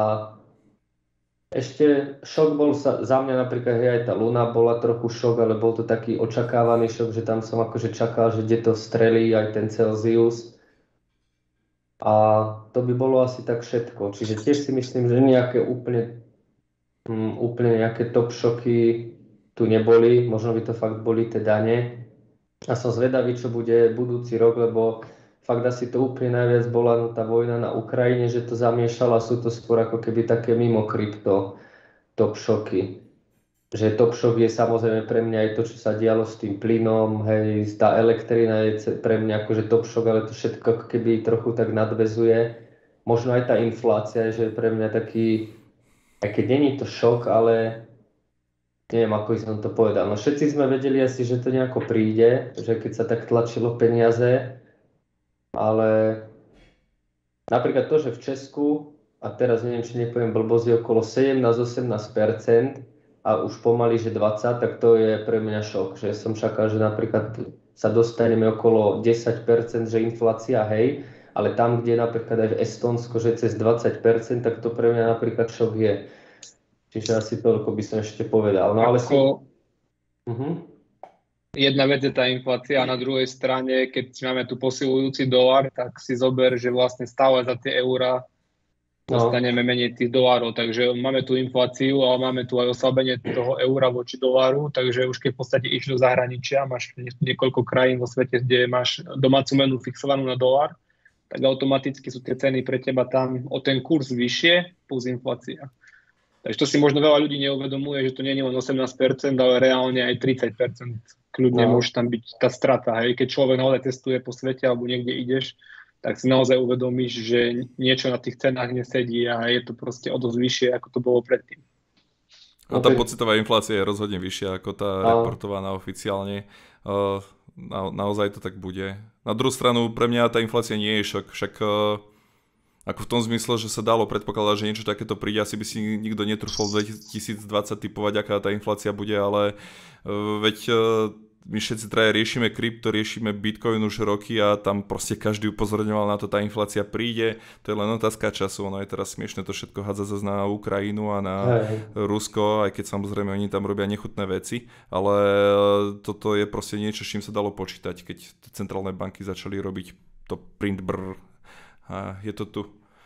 ešte šok bol sa, za mňa napríklad, hej, aj tá Luna bola trochu šok, ale bol to taký očakávaný šok, že tam som akože čakal, že kde to strelí, aj ten Celsius. A to by bolo asi tak všetko. Čiže tiež si myslím, že nejaké úplne, um, úplne nejaké top šoky tu neboli. Možno by to fakt boli tie dane. A som zvedavý, čo bude budúci rok, lebo fakt asi to úplne najviac bola no, tá vojna na Ukrajine, že to zamiešala. Sú to skôr ako keby také mimo krypto top šoky. Že top šok je samozrejme pre mňa aj to, čo sa dialo s tým plynom, hej, tá elektrina je pre mňa akože top šok, ale to všetko ako keby trochu tak nadväzuje. Možno aj tá inflácia, že je pre mňa taký, aj keď není to šok, ale neviem, ako som to povedal. No všetci sme vedeli asi, že to nejako príde, že keď sa tak tlačilo peniaze, ale napríklad to, že v Česku, a teraz neviem, či nepoviem blbosť, je okolo sedemnásť až osemnásť percent a už pomaly, že dvadsať, tak to je pre mňa šok, že som čakal, že napríklad sa dostaneme okolo desať percent, že inflácia, hej, ale tam, kde napríklad aj v Estónsko, že cez dvadsať percent, tak to pre mňa napríklad šok je. Čiže asi toľko by som ešte povedal. No ale Ako... si... Uh-huh. Jedna vec je tá inflácia a na druhej strane, keď máme tu posilujúci dolar, tak si zober, že vlastne stále za tie eurá dostaneme menej tých dolárov. Takže máme tu infláciu, ale máme tu aj oslabenie toho eura voči doláru, takže už keď v podstate išli do zahraničia, máš niekoľko krajín vo svete, kde máš domácu menu fixovanú na dolár, tak automaticky sú tie ceny pre teba tam o ten kurz vyššie plus inflácia. Takže to si možno veľa ľudí neuvedomuje, že to nie je len osemnásť percent, ale reálne aj tridsať percent. Kľudne no. Môže tam byť tá strata. Hej. Keď človek naozaj testuje po svete alebo niekde ideš, tak si naozaj uvedomíš, že niečo na tých cenách nesedí a je to proste o dosť vyššie, ako to bolo predtým. No tá pocitová inflácia je rozhodne vyššia ako tá no. reportovaná oficiálne. Uh, na, naozaj to tak bude. Na druhú stranu pre mňa tá inflácia nie je šok. Však uh, ako v tom zmysle, že sa dalo predpokladať, že niečo takéto príde, asi by si nikto netrúfol v dvetisícdvadsať typovať, aká tá inflácia bude, ale uh, veď uh, my všetci traja riešime krypto, riešime Bitcoin už roky a tam proste každý upozorňoval na to, tá inflácia príde, to je len otázka času, ono je teraz smiešne to všetko hádzať zase na Ukrajinu a na Hej. Rusko, aj keď samozrejme oni tam robia nechutné veci, ale toto je proste niečo, s čím sa dalo počítať, keď centrálne banky začali robiť to print brr a je to tu.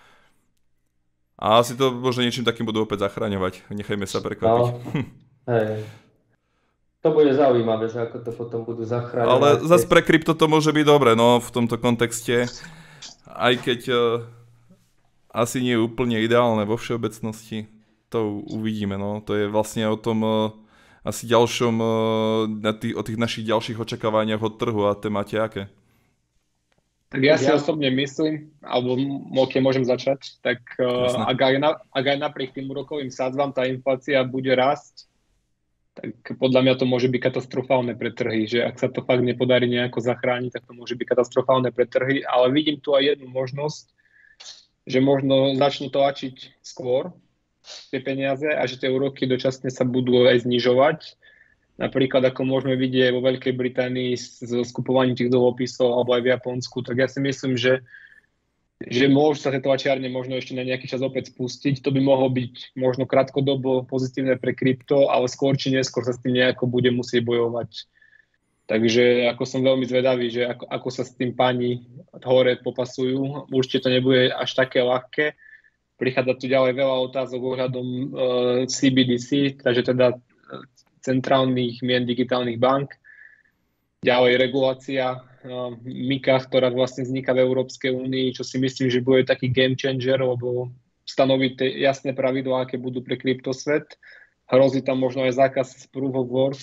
A asi to možno niečím takým budú opäť zachraňovať, nechajme sa prekvapiť. No. Hej. To bude zaujímavé, že ako to potom budú zachrániť. Ale zase pre krypto to môže byť dobre, no v tomto kontexte, aj keď uh, asi nie je úplne ideálne vo všeobecnosti, to uvidíme, no. To je vlastne o tom uh, asi ďalšom, uh, na tý, o tých našich ďalších očakávaniach od trhu a témate aké. Tak ja si ja... osobne myslím, alebo keď môžem začať, tak uh, ak, aj na, ak aj napriek tým úrokovým sadzbám tá inflácia bude rásť, tak podľa mňa to môže byť katastrofálne pre trhy, že ak sa to fakt nepodarí nejako zachrániť, tak to môže byť katastrofálne pre trhy, ale vidím tu aj jednu možnosť, že možno začnú tlačiť skôr tie peniaze a že tie úroky dočasne sa budú aj znižovať. Napríklad ako môžeme vidieť vo Veľkej Británii s skupovaním tých dlhopisov alebo aj v Japonsku, tak ja si myslím, že že môžu sa tie tlačiarne možno ešte na nejaký čas opäť spustiť. To by mohlo byť možno krátkodobo pozitívne pre krypto, ale skôr či neskôr sa s tým nejako bude musieť bojovať. Takže ako som veľmi zvedavý, že ako, ako sa s tým páni hore popasujú. Určite to nebude až také ľahké. Prichádza tu ďalej veľa otázok ohľadom uh, C B D C, takže teda centrálnych mien digitálnych bank. Ďalej regulácia MiCA, ktorá vlastne vzniká v Európskej únii, čo si myslím, že bude taký game changer, lebo stanoviť jasné pravidlá, aké budú pre kryptosvet. Hrozí tam možno aj zákaz proof of work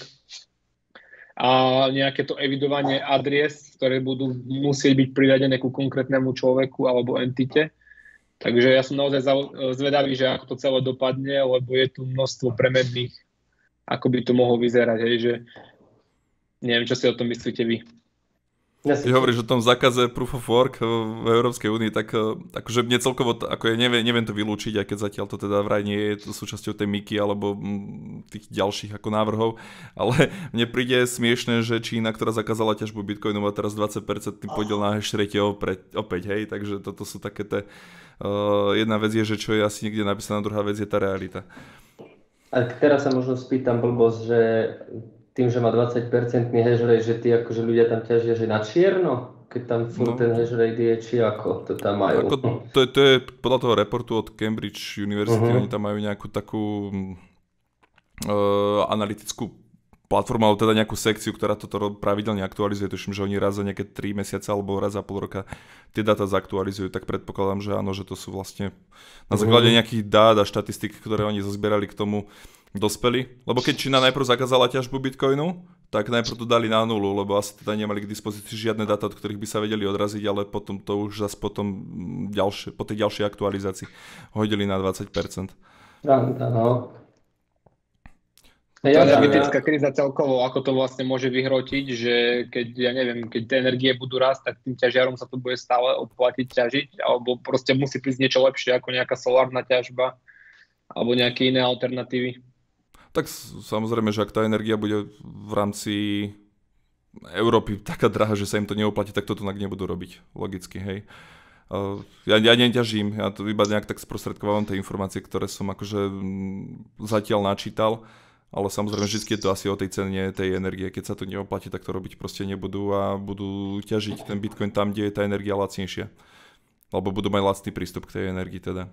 a nejaké to evidovanie adries, ktoré budú musieť byť priradené ku konkrétnemu človeku alebo entite. Takže ja som naozaj zvedavý, že ako to celé dopadne, lebo je tu množstvo premenných, ako by to mohlo vyzerať. Hej, že neviem, čo si o tom myslíte vy. Keď hovoríš o tom zákaze proof of work v Európskej únii, tak akože mne celkovo, ako ja neviem, neviem to vylúčiť, aj keď zatiaľ to teda vraj nie je to súčasťou tej MiCy alebo tých ďalších ako návrhov, ale mne príde smiešné, že Čína, ktorá zakázala ťažbu bitcoinu, má teraz dvadsať percent podiel na hash rate opäť, hej, takže toto sú také tie, uh, jedna vec je, že čo je asi niekde napísaná, druhá vec je tá realita. A teraz sa možno spýtam blbosť, že tým, že má dvadsať percent hash rate, že tí akože ľudia tam ťažia, že na čierno, keď tam furt no. ten hash rate je, či ako to tam majú? Ako, to, je, to je podľa toho reportu od Cambridge University, uh-huh. Oni tam majú nejakú takú uh, analytickú platformu, alebo teda nejakú sekciu, ktorá toto pravidelne aktualizuje. Tuším, že oni raz za nejaké tri mesiace alebo raz za pol roka tie dáta zaktualizujú, tak predpokladám, že áno, že to sú vlastne na základe uh-huh. nejakých dát a štatistik, ktoré oni zozbierali k tomu dospeli, lebo keď Čína najprv zakázala ťažbu bitcoinu, tak najprv to dali na nulu, lebo asi teda nemali k dispozícii žiadne dáta, od ktorých by sa vedeli odraziť, ale potom to už zase potom ďalšie, po tej ďalšej aktualizácii hodili na dvadsať percent. Áno. Tá energetická kríza celkovo, ako to vlastne môže vyhrotiť, že keď, ja neviem, keď tie energie budú rásť, tak tým ťažiarom sa to bude stále oplatiť ťažiť, alebo proste musí prísť niečo lepšie ako nejaká solárna ťažba, alebo nejaké iné alternatívy. Tak samozrejme, že ak tá energia bude v rámci Európy taká drahá, že sa im to neoplatí, tak to tu nebudú robiť. Logicky, hej. Ja, ja neťažím, ja to iba nejak tak sprostredkovávam tie informácie, ktoré som akože zatiaľ načítal, ale samozrejme vždy je to asi o tej cene tej energie. Keď sa to neoplatí, tak to robiť proste nebudú a budú ťažiť ten bitcoin tam, kde je tá energia lacnejšia. Alebo budú mať lacný prístup k tej energii teda.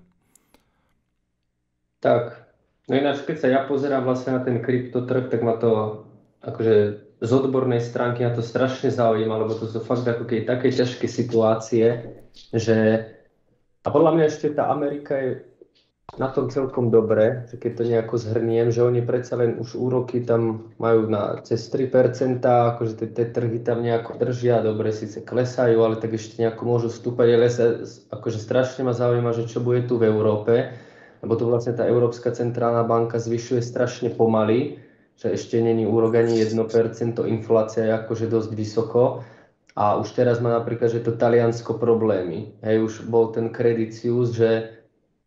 Tak. No ináč, keď sa ja pozerám vlastne na ten kryptotrh, tak ma to akože z odbornej stránky na to strašne zaujíma, lebo to sú fakt ako keď také ťažké situácie, že a podľa mňa ešte tá Amerika je na tom celkom dobre, že keď to nejako zhrniem, že oni predsa len už úroky tam majú na cez tri percentá, akože tie trhy tam nejako držia, dobre síce klesajú, ale tak ešte nejako môžu vstúpať, ale sa, akože strašne ma zaujíma, že čo bude tu v Európe, lebo tu vlastne tá Európska centrálna banka zvyšuje strašne pomaly, že ešte není úrok ani jedno percento, inflácia je akože dosť vysoko a už teraz má napríklad, že to Taliansko problémy. Hej, už bol ten Credicius, že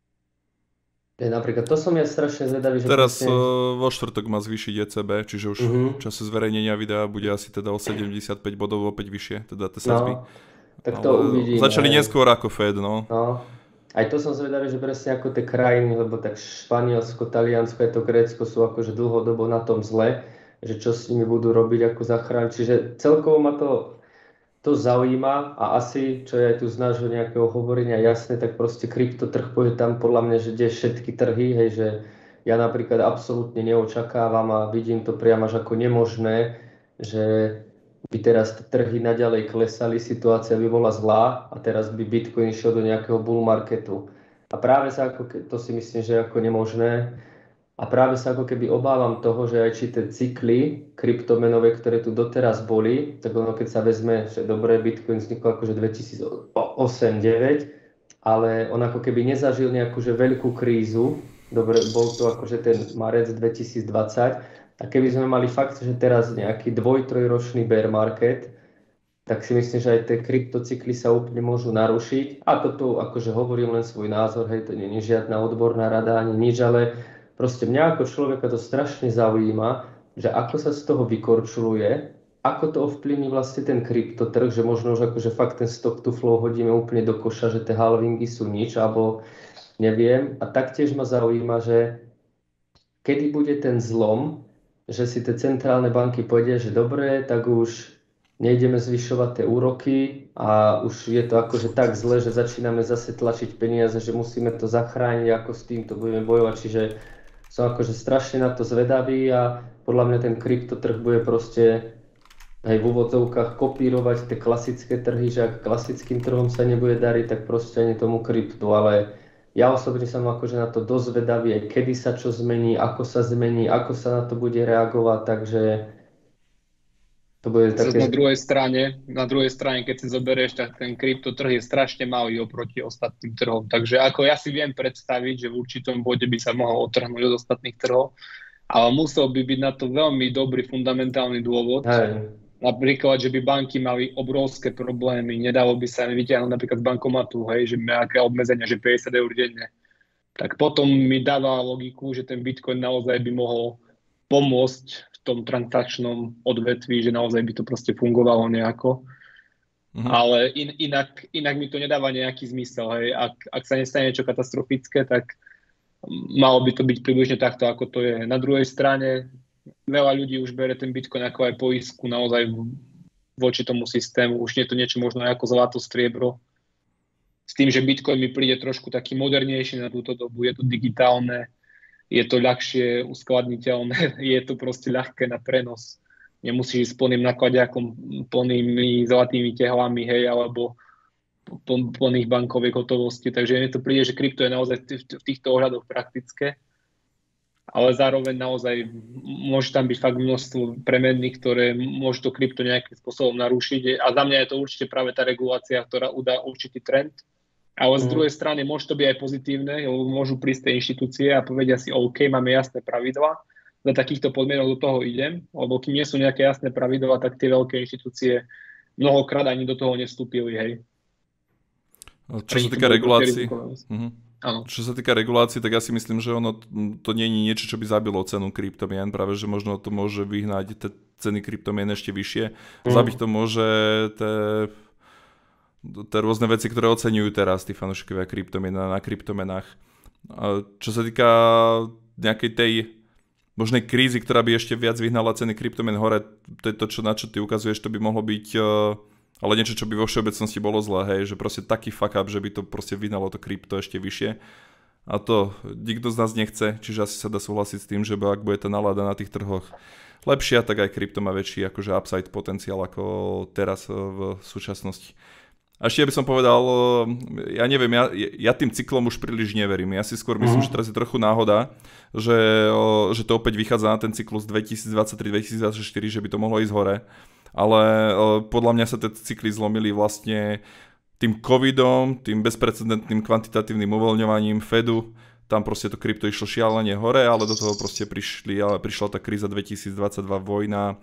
je napríklad, to som ja strašne zvedavý, že teraz presne... vo štvrtok má zvýšiť é cé bé, čiže už uh-huh. v čase zverejnenia videa bude asi teda o sedemdesiatpäť bodov opäť vyššie, teda tie sadzby. No, tak to uvidíme. Začali neskôr ako Fed, no. No. Aj to som zvedavý, že presne ako tie krajiny, lebo tak Španielsko, Taliansko aj to Grécko sú akože dlhodobo na tom zle, že čo s nimi budú robiť, ako zachrániť. Čiže celkovo ma to, to zaujíma a asi, čo je aj tu z nášho nejakého hovorenia jasné, tak proste kryptotrh pôjde tam podľa mňa, že kde všetky trhy, hej, že ja napríklad absolútne neočakávam a vidím to priam až ako nemožné, že by teraz trhy naďalej klesali, situácia by bola zlá a teraz by Bitcoin išiel do nejakého bull marketu. A práve sa ako, to si myslím, že je ako nemožné. A práve sa ako keby obávam toho, že aj či tie cykly kryptomenové, ktoré tu doteraz boli, tak ono keď sa vezme, že dobre, Bitcoin vznikol akože dvetisícosem deväť, ale on ako keby nezažil nejakú že veľkú krízu. Dobre, bol to akože ten marec dvetisícdvadsať. A keby sme mali fakt, že teraz nejaký dvoj, trojročný bear market, tak si myslím, že aj tie kryptocykly sa úplne môžu narušiť. A toto akože hovorím len svoj názor, hej, to nie je žiadna odborná rada ani nič, ale proste mňa ako človeka to strašne zaujíma, že ako sa z toho vykorčuluje, ako to ovplyvní vlastne ten kryptotrh, že možno už akože fakt ten stock to flow hodíme úplne do koša, že tie halvingy sú nič, alebo neviem. A taktiež ma zaujíma, že kedy bude ten zlom, že si tie centrálne banky povedia, že dobre, tak už nejdeme zvyšovať tie úroky a už je to akože tak zle, že začíname zase tlačiť peniaze, že musíme to zachrániť, ako s týmto budeme bojovať. Čiže som akože strašne na to zvedavý a podľa mňa ten kryptotrh bude proste aj v úvodzovkách kopírovať tie klasické trhy, že ak klasickým trhom sa nebude dariť, tak proste ani tomu kryptu, ale ja osobne som akože na to dosť zvedavý, aj kedy sa čo zmení, ako sa zmení, ako sa na to bude reagovať, takže to bude Zas na také... druhej strane, na druhej strane, keď si zoberieš, tak ten kryptotrh je strašne malý oproti ostatným trhom. Takže ako ja si viem predstaviť, že v určitom bode by sa mohol otrhnúť od ostatných trhov, ale musel by byť na to veľmi dobrý fundamentálny dôvod. Hej. Napríklad, že by banky mali obrovské problémy, nedalo by sa vyťahnuť napríklad z bankomatu, hej, že nejaké obmedzenia, že päťdesiat eur denne. Tak potom mi dáva logiku, že ten Bitcoin naozaj by mohol pomôcť v tom transakčnom odvetví, že naozaj by to proste fungovalo nejako. Mhm. Ale in, inak, inak mi to nedáva nejaký zmysel. Hej. Ak, ak sa nestane niečo katastrofické, tak malo by to byť približne takto, ako to je. Na druhej strane veľa ľudí už bere ten Bitcoin ako aj poistku naozaj voči tomu systému. Už nie je to niečo možno ako zlato, striebro. S tým, že Bitcoin mi príde trošku taký modernejší na túto dobu. Je to digitálne, je to ľahšie uskladniteľné, je to proste ľahké na prenos. Nemusíš ísť plným nakladiakom, plnými zlatými tehlami, hej, alebo plných bankovej hotovosti. Takže mi to príde, že krypto je naozaj v týchto ohľadoch praktické. Ale zároveň naozaj môže tam byť fakt množstvo premenných, ktoré môžu to krypto nejakým spôsobom narušiť. A za mňa je to určite práve tá regulácia, ktorá udá určitý trend. Ale z druhej strany môže to byť aj pozitívne, lebo môžu prísť tie inštitúcie a povedia si, OK, máme jasné pravidlá, za takýchto podmienok do toho idem, lebo kým nie sú nejaké jasné pravidlá, tak tie veľké inštitúcie mnohokrát ani do toho nevstúpili, hej. Čo sa týka regulácií, Áno. Čo sa týka regulácií, tak ja si myslím, že ono to nie je niečo, čo by zabilo cenu kryptomien, práve že možno to môže vyhnať tie ceny kryptomien ešte vyššie. Mm. Zabiť to môže tie, tie rôzne veci, ktoré oceňujú teraz tí fanúšikovia kryptomien na kryptomenách. A čo sa týka nejakej tej možnej krízy, ktorá by ešte viac vyhnala ceny kryptomien hore, to je to, čo, na čo ty ukazuješ, to by mohlo byť... ale niečo, čo by vo všeobecnosti bolo zlé, hej, že proste taký fuck up, že by to proste vyhnalo to krypto ešte vyššie. A to nikto z nás nechce, čiže asi sa dá súhlasiť s tým, že ak bude tá nálada na tých trhoch lepšia, tak aj krypto má väčší akože upside potenciál ako teraz v súčasnosti. A ešte by som povedal, ja neviem, ja, ja tým cyklom už príliš neverím. Ja si skôr myslím, mm. že teraz je trochu náhoda, že, že to opäť vychádza na ten cyklus dvetisícdvadsaťtri dvetisícdvadsaťštyri, že by to mohlo ísť hore. Ale podľa mňa sa tie cykly zlomili vlastne tým covidom, tým bezprecedentným kvantitatívnym uvoľňovaním Fedu. Tam proste to krypto išlo šialene hore, ale do toho proste prišli, ale prišla tá kríza dvetisícdvadsaťdva, vojna,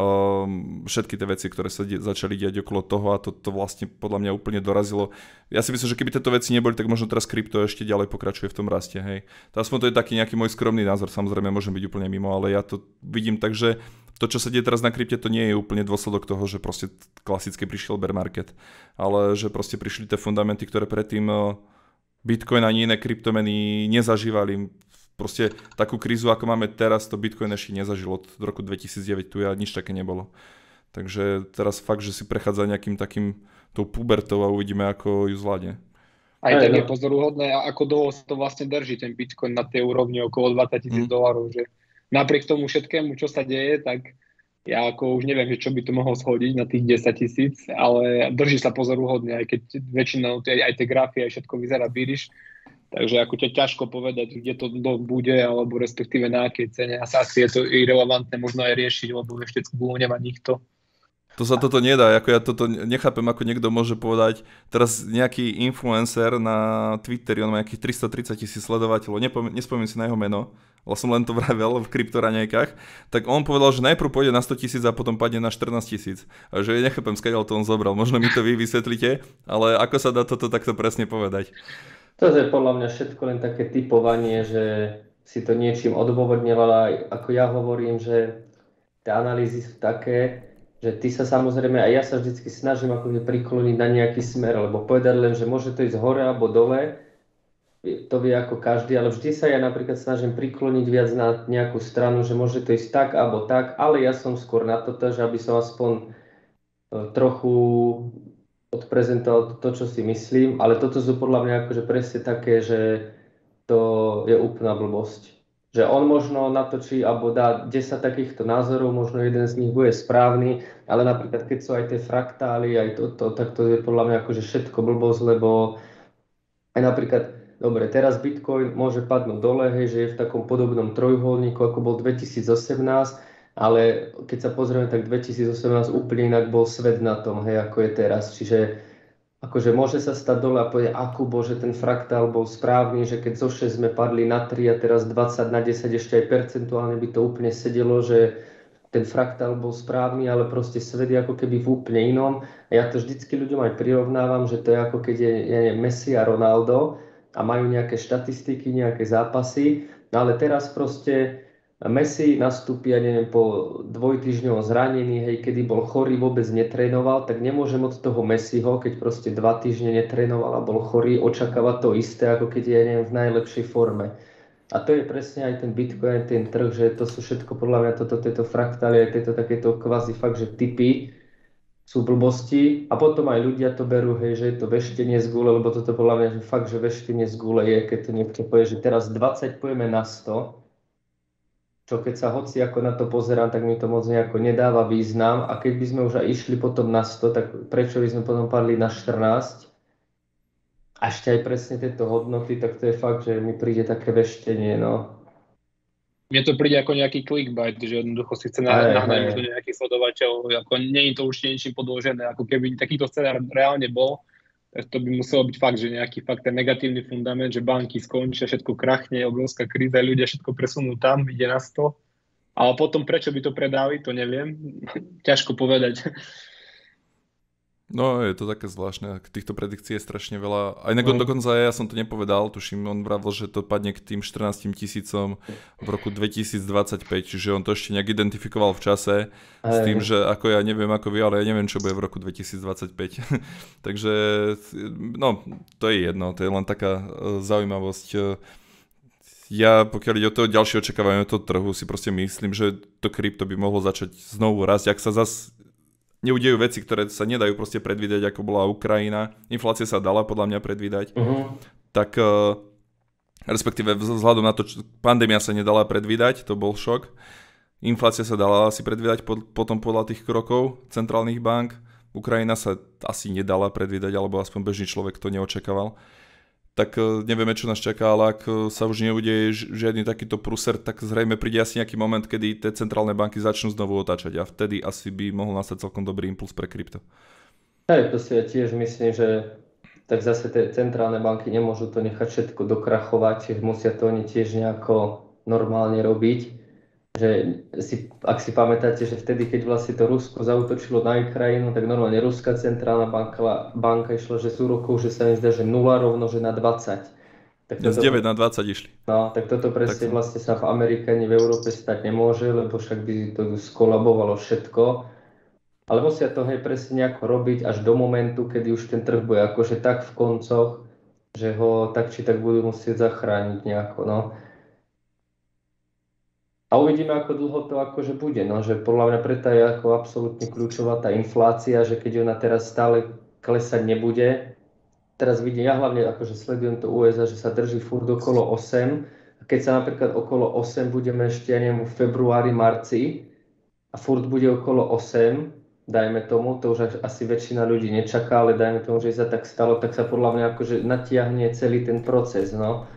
um, všetky tie veci, ktoré sa de- začali diať okolo toho a to, to vlastne podľa mňa úplne dorazilo. Ja si myslím, že keby tieto veci neboli, tak možno teraz krypto ešte ďalej pokračuje v tom raste. Hej. To aspoň to je taký nejaký môj skromný názor, samozrejme môžem byť úplne mimo, ale ja to vidím tak, že to, čo sa deje teraz na krypte, to nie je úplne dôsledok toho, že proste klasicky prišiel bear market, ale že proste prišli tie fundamenty, ktoré predtým Bitcoin ani iné kryptomeny nezažívali. Proste takú krízu, ako máme teraz, to Bitcoin ešte nezažil od roku dvetisícdeväť, tu ja nič také nebolo. Takže teraz fakt, že si prechádza nejakým takým tou pubertou a uvidíme, ako ju zvládne. Aj tak je pozoruhodné, ako dlho to vlastne drží ten Bitcoin na tej úrovni okolo dvadsaťtisíc mm. dolárov, že napriek tomu všetkému, čo sa deje, tak ja ako už neviem, že čo by to mohol schodiť na tých desaťtisíc, ale drží sa pozoruhodne, aj keď väčšinou aj tie grafy, aj všetko vyzerá bíriš. Takže ako ťa ťažko povedať, kde to bude, alebo respektíve na akej cene. A asi je to irelevantné možno aj riešiť, lebo ešte buľu nemá nikto. To sa toto nedá, ako ja toto nechápem, ako niekto môže povedať. Teraz nejaký influencer na Twitteri, on má nejakých tristotridsať tisíc sledovateľov, Nepom- nespomínam si na jeho meno, ale som len to vravel v kryptoraňajkách, tak on povedal, že najprv pôjde na sto tisíc a potom padne na štrnásť tisíc. A že ja nechápem, skadiaľ to on zobral, možno mi to vy vysvetlíte, ale ako sa dá toto takto presne povedať? To je podľa mňa všetko len také typovanie, že si to niečím odôvodnil, ale ako ja hovorím, že tie analýzy sú také, že ty sa samozrejme, aj ja sa vždycky snažím akože prikloniť na nejaký smer, lebo povedať len, že môže to ísť hore alebo dole, to vie ako každý, ale vždy sa ja napríklad snažím prikloniť viac na nejakú stranu, že môže to ísť tak alebo tak, ale ja som skôr na toto, že aby som aspoň trochu odprezentoval to, čo si myslím, ale toto sú podľa mňa akože presne také, že to je úplná blbosť. Že že on možno natočí alebo dá desať takýchto názorov, možno jeden z nich bude správny, ale napríklad keď sú aj tie fraktály, aj toto, tak to je podľa mňa akože všetko blbosť, lebo aj napríklad, dobre, teraz Bitcoin môže padnúť dole, hej, že je v takom podobnom trojuholníku, ako bol dvetisícosemnásť, ale keď sa pozrieme, tak dvetisícosemnásť úplne inak bol svet na tom, hej, ako je teraz. Čiže akože môže sa stať dole a povedať, akú bože, ten fraktál bol správny, že keď zo šesť sme padli na tri a teraz dvadsať na desať, ešte aj percentuálne by to úplne sedelo, že ten fraktál bol správny, ale proste svet je ako keby v úplne inom. A ja to vždycky ľuďom aj prirovnávam, že to je ako keď je, je Messi a Ronaldo a majú nejaké štatistiky, nejaké zápasy, no ale teraz proste Messi nastúpi, ja neviem, po dvojtýždňovom zranení, hej, kedy bol chorý, vôbec netrénoval, tak nemôžem od toho Messiho, keď proste dva týždne netrénoval a bol chorý, očakávať to isté, ako keď je, ja neviem, v najlepšej forme. A to je presne aj ten Bitcoin, ten trh, že to sú všetko podľa mňa toto, tieto fraktály, aj tieto takéto kvázi fakt, že typy sú blbosti a potom aj ľudia to berú, hej, že je to veštenie z gule, lebo toto podľa mňa, že fakt, že veštenie z gule je, keď to niekto povie, že teraz dvadsať pojeme na sto, čo keď sa hoci ako na to pozerám, tak mi to moc nejako nedáva význam a keď by sme už aj išli potom na sto, tak prečo by sme potom padli na štrnásť? A ešte aj presne tieto hodnoty, tak to je fakt, že mi príde také veštenie, no. Mne to príde ako nejaký clickbait, že jednoducho si chce Aj, nahnať aj. možno nejakých sledovateľov, ako nie je to určite ničím podložené, ako keby takýto scenár reálne bol, tak to by muselo byť fakt, že nejaký fakt ten negatívny fundament, že banky skončia, všetko krachne, obrovská kríza, ľudia všetko presunú tam, ide na sto. Ale potom prečo by to predali, to neviem. Ťažko povedať. No, je to také zvláštne, týchto predikcií je strašne veľa. Aj na mm. dokonca ja som to nepovedal, tuším, on vravil, že to padne k tým štrnásť tisícom v roku dvetisícdvadsaťpäť, čiže on to ešte nejak identifikoval v čase aj. S tým, že ako ja neviem ako vy, ale ja neviem, čo bude v roku dvetisícdvadsaťpäť. Takže, no, to je jedno, to je len taká zaujímavosť. Ja, pokiaľ ide o to ďalšie očakávanie toho trhu, si proste myslím, že to krypto by mohlo začať znovu rásť, ak sa zas neudejú veci, ktoré sa nedajú proste predvídať, ako bola Ukrajina. Inflácia sa dala podľa mňa predvídať. Uh-huh. Tak uh, respektíve vzhľadom na to, čo pandémia sa nedala predvídať, to bol šok. Inflácia sa dala asi predvídať pod, potom podľa tých krokov centrálnych bank. Ukrajina sa asi nedala predvídať, alebo aspoň bežný človek to neočakával. Tak uh, nevieme, čo nás čaká, ale ak uh, sa už neudeje žiadny takýto prúser, tak zrejme príde asi nejaký moment, kedy tie centrálne banky začnú znovu otáčať a vtedy asi by mohol nastať celkom dobrý impuls pre krypto. Hej, to si ja tiež myslím, že tak zase tie centrálne banky nemôžu to nechať všetko dokrachovať, čiže musia to oni tiež nejako normálne robiť. Že si, ak si pamätáte, že vtedy, keď vlastne to Rusko zaútočilo na Ukrajinu, tak normálne Ruská centrálna banka, banka išla, že z úrokov, že sa mi zdá, že nula rovno, že na dvadsať. Tak toto, z deväť na dvadsať išli. No, tak toto presne tak vlastne sa v Amerike ani v Európe stať nemôže, lebo však by to skolabovalo všetko. Ale musia to hej presne nejako robiť až do momentu, kedy už ten trh bude akože tak v koncoch, že ho tak či tak budú musieť zachrániť nejako, no. A uvidíme, ako dlho to akože bude, no, že podľa mňa preto je ako absolútne kľúčová tá inflácia, že keď ona teraz stále klesať nebude, teraz vidím, ja hlavne akože sledujem to ú es á, že sa drží furt okolo osem, a keď sa napríklad okolo osem budeme ešte, ja neviem, v februári, marci a furt bude okolo osem, dajme tomu, to už asi väčšina ľudí nečaká, ale dajme tomu, že sa tak stalo, tak sa podľa mňa akože natiahne celý ten proces, no.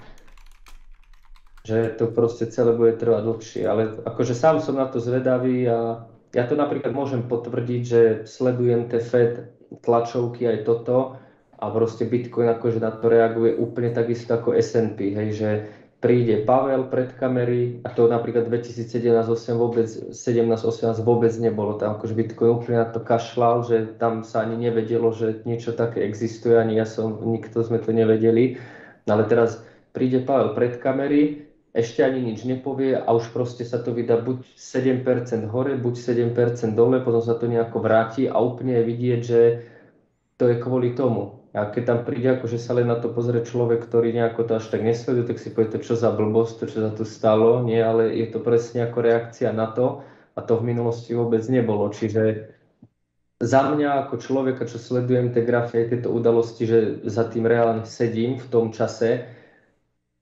Že to proste celé bude trvať dlhšie, ale akože sám som na to zvedavý a ja to napríklad môžem potvrdiť, že sledujem tie Fed tlačovky aj toto a proste Bitcoin akože na to reaguje úplne takisto ako es end pí, hej, že príde Pavel pred kamery a to napríklad dvetisícsedemnásť osem vôbec, sedemnásť osemnásť vôbec nebolo, tam akože Bitcoin úplne na to kašľal, že tam sa ani nevedelo, že niečo také existuje, ani ja som, nikto sme to nevedeli, ale teraz príde Pavel pred kamery, ešte ani nič nepovie a už proste sa to vydá buď sedem percent hore, buď sedem percent dole, potom sa to nejako vráti a úplne je vidieť, že to je kvôli tomu. A keď tam príde, akože sa len na to pozrie človek, ktorý nejako to až tak nesleduje, tak si povie to, čo za blbosť, to, čo sa tu stalo, nie, ale je to presne ako reakcia na to a to v minulosti vôbec nebolo. Čiže za mňa ako človeka, čo sledujem tie grafy aj tieto udalosti, že za tým reálne sedím v tom čase,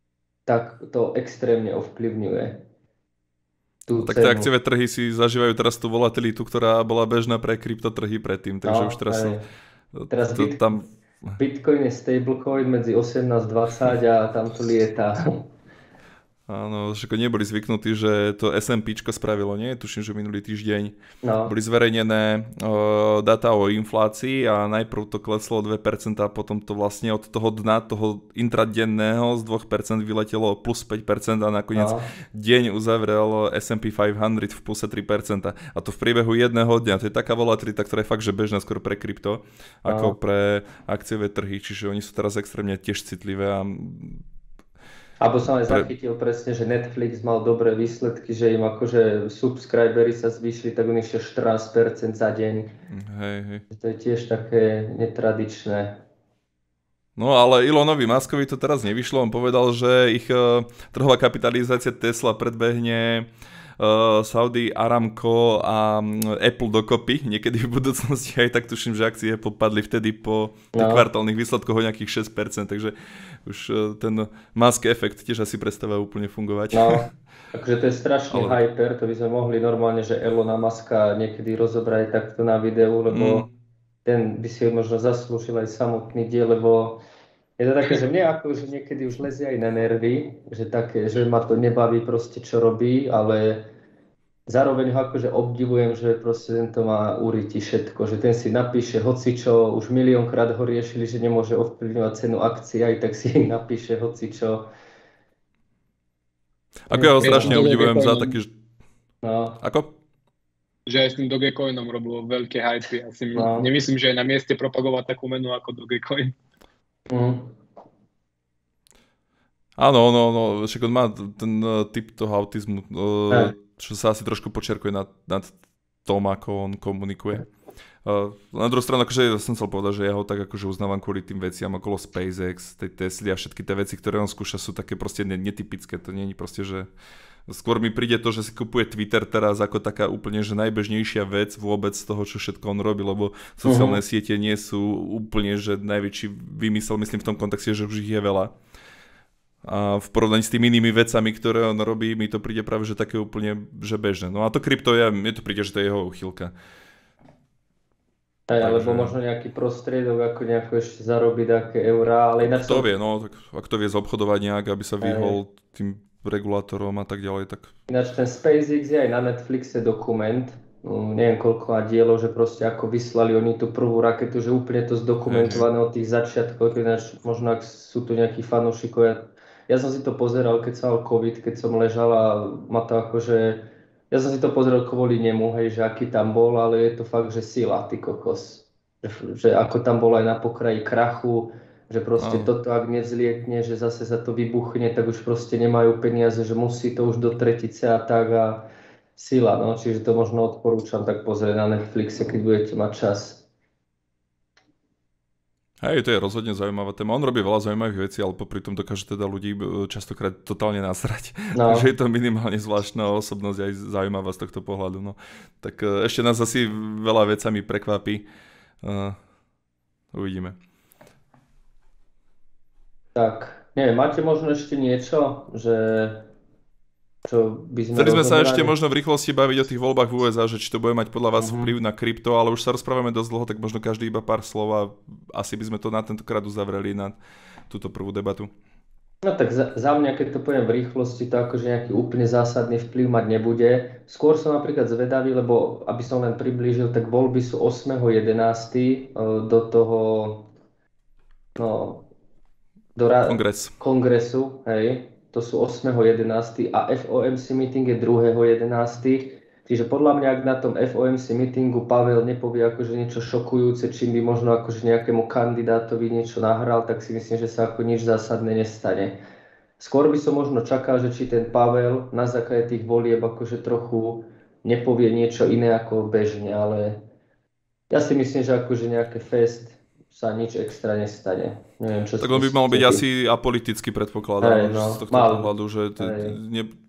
tak to extrémne ovplyvňuje tú No, tak tie cenu. akciové trhy si zažívajú teraz tú volatilitu, ktorá bola bežná pre kryptotrhy predtým, takže No, už teraz sú, hej. Teraz to, bit, tam... Bitcoin je stablecoin medzi osemnásť dvadsať a tam to lieta. Áno, však neboli zvyknutí, že to es and píčko spravilo, nie? Tuším, že minulý týždeň No, boli zverejnené uh, dáta o inflácii a najprv to kleslo o dve percentá, potom to vlastne od toho dna, toho intradenného z dva percentá vyletelo plus päť percent a nakoniec no. deň uzavrel es and pí päťsto v pluse tri percentá. A to v priebehu jedného dňa. To je taká volatilita, ktorá je fakt, že bežná skôr pre krypto, ako No. pre akciové trhy, čiže oni sú teraz extrémne tiež citlivé a Abo som aj Pre- zachytil presne, že Netflix mal dobré výsledky, že im akože subscribery sa zvýšili tak oni ešte štrnásť percent za deň. hej, hej. To je tiež také netradičné. No ale Elonovi Muskovi to teraz nevyšlo, on povedal, že ich uh, trhová kapitalizácia Tesla predbehne uh, Saudi Aramco a um, Apple dokopy, niekedy v budúcnosti, aj tak tuším, že akcie Apple padli vtedy po tých No. kvartálnych výsledkoch o nejakých šesť percent, takže už uh, ten Musk efekt tiež asi prestáva úplne fungovať. No, akože to je strašný Ale- hyper, to by sme mohli normálne, že Elona Muska niekedy rozobrať takto na videu, lebo Mm. ten by si možno zaslúžil aj samotný diel, lebo je to také, že mne akože niekedy už lezie aj na nervy, že také, že ma to nebaví proste, čo robí, ale zároveň ho akože obdivujem, že proste tento má uriti všetko, že ten si napíše hocičo, už miliónkrát ho riešili, že nemôže ovplyvňovať cenu akcií, aj tak si napíše hocičo. Ako ja ho Ja strašne som to obdivujem za Dogecoinom. taký... že- No, Ako? Že aj s tým Dogecoinom robil veľké hype. Ja si No. nemyslím, že je na mieste propagovať takú menu ako Dogecoin. mm, Áno, no, no, však on má t- ten uh, typ toho autizmu, uh, Hej. čo sa asi trošku počerkuje nad, nad tom, ako on komunikuje. Uh, na druhú stranu, akože ja som chcel povedať, že ja ho tak akože uznávam kvôli tým veciam okolo SpaceX, tej Tesly a všetky tie veci, ktoré on skúša, sú také proste ne- netypické. To nie je proste, že skôr mi príde to, že si kupuje Twitter teraz ako taká úplne že najbežnejšia vec vôbec z toho, čo všetko on robí, lebo sociálne siete nie sú úplne že najväčší vymysel, myslím v tom kontexte, že už ich je veľa. A v porovnaní s tými inými vecami, ktoré on robí, mi to príde práve že také úplne že bežné. No a to krypto, ja, mne to príde, že to je jeho uchylka. aj, alebo Takže- možno nejaký prostriedok, ako nejako ešte zarobiť také eurá, ale ináč Kto som, vie, no, tak ak to vie zobchodovať nejak, aby sa vyhol tým regulátorom a tak ďalej, tak ináč ten SpaceX je aj na Netflixe dokument, um, neviem koľko má dielov, že proste ako vyslali oni tú prvú raketu, že úplne to zdokumentované od tých začiatkov, ináč možno ak sú tu nejakí fanúšikovia. Ja som si to pozeral, keď som mal COVID, keď som ležal a ma to akože, ja som si to pozeral kvôli nemu, hej, že aký tam bol, ale je to fakt, že sila, ty kokos. Že, že ako tam bol aj na pokraji krachu, že proste Áno. toto ak nevzlietne, že zase sa to vybuchne, tak už proste nemajú peniaze, že musí to už do tretice a tak a sila, no, čiže to možno odporúčam tak pozrieť na Netflixe, keď budete mať čas. hej, to je rozhodne zaujímavá téma. On robí veľa zaujímavých vecí, ale popri tom dokáže teda ľudí e, častokrát totálne nasrať. No. Takže je to minimálne zvláštna osobnosť aj zaujímavá z tohto pohľadu. No. Tak e, ešte nás asi veľa vecami prekvapí. Uh, uvidíme. Tak, neviem, máte možno ešte niečo, že čo by sme Chceli sme sa rozobrali? ešte možno v rýchlosti baviť o tých voľbách v ú es á, že či to bude mať podľa vás Mhm. vplyv na krypto, ale už sa rozprávame dosť dlho, tak možno každý iba pár slov a asi by sme to na tentokrát uzavreli na túto prvú debatu. No tak za, za mňa, keď to poviem v rýchlosti, to akože nejaký úplne zásadný vplyv mať nebude. Skôr som napríklad zvedavý, lebo aby som len priblížil, tak voľby sú ôsmeho jedenásteho do toho, no, do ra- Kongres. kongresu, hej, to sú ôsmeho jedenásteho a ef ó em cé meeting je druhého jedenásteho Čiže podľa mňa, ak na tom ef ó em cé meetingu Pavel nepovie akože niečo šokujúce, čím by možno akože nejakému kandidátovi niečo nahral, tak si myslím, že sa ako nič zásadné nestane. Skôr by som možno čakal, že či ten Pavel na základe tých volieb akože trochu nepovie niečo iné ako bežne, ale ja si myslím, že akože nejaké fest sa nič extra nestane. Neviem, čo Tak si on by mal byť myslíte? asi apolitický, predpokladám, Hej, no, z tohto mal. pohľadu, že t- Hej. ne,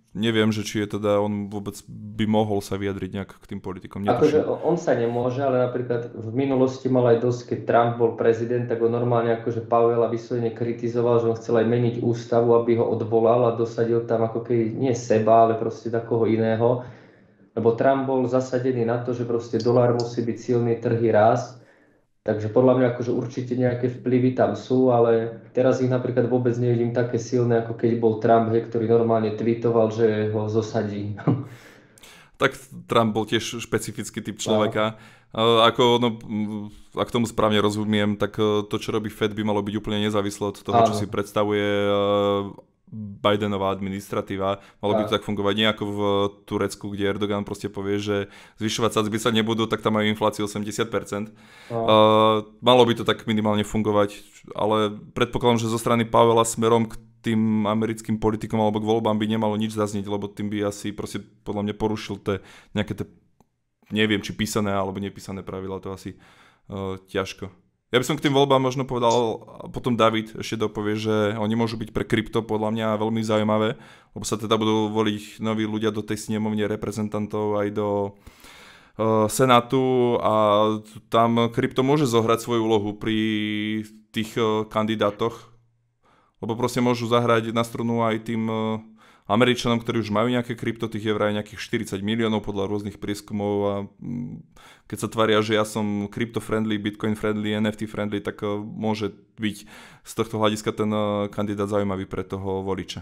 neviem, že či je teda on vôbec by mohol sa vyjadriť nejak k tým politikom. Akože on sa nemôže, ale napríklad v minulosti mal aj dosť, keď Trump bol prezident, tak ho normálne akože Powella vyslovene kritizoval, že on chcel aj meniť ústavu, aby ho odvolal a dosadil tam ako keby nie seba, ale proste takoho iného. Lebo Trump bol zasadený na to, že proste dolár musí byť silný, trhy raz. Takže podľa mňa akože určite nejaké vplyvy tam sú, ale teraz ich napríklad vôbec nevidím také silné, ako keď bol Trump, hej, ktorý normálne tweetoval, že ho zosadí. Tak Trump bol tiež špecifický typ človeka. No. Ako, no, ak tomu správne rozumiem, tak to, čo robí Fed, by malo byť úplne nezávislé od toho, Áno. čo si predstavuje Bidenová administratíva. Malo by to tak fungovať nie ako v Turecku, kde Erdogan proste povie, že zvyšovať sadzby sa nebudú, tak tam majú infláciu osemdesiat percent. No. Uh, malo by to tak minimálne fungovať, ale predpokladám, že zo strany Powella smerom k tým americkým politikom alebo k voľbám by nemalo nič zazniť, lebo tým by asi proste podľa mňa porušil te, nejaké tie, neviem, či písané alebo nepísané pravidlá, to asi uh, ťažko. Ja by som k tým voľbám možno povedal, potom David ešte dopovie, že oni môžu byť pre krypto podľa mňa veľmi zaujímavé, lebo sa teda budú voliť noví ľudia do tej snemovne reprezentantov aj do uh, Senátu a tam krypto môže zohrať svoju úlohu pri tých uh, kandidátoch, lebo proste môžu zahrať na strunu aj tým uh, Američanom, ktorí už majú nejaké krypto, tých je vraj nejakých štyridsať miliónov podľa rôznych prieskumov a keď sa tvária, že ja som crypto-friendly, bitcoin-friendly, en ef té-friendly, tak môže byť z tohto hľadiska ten kandidát zaujímavý pre toho voliča.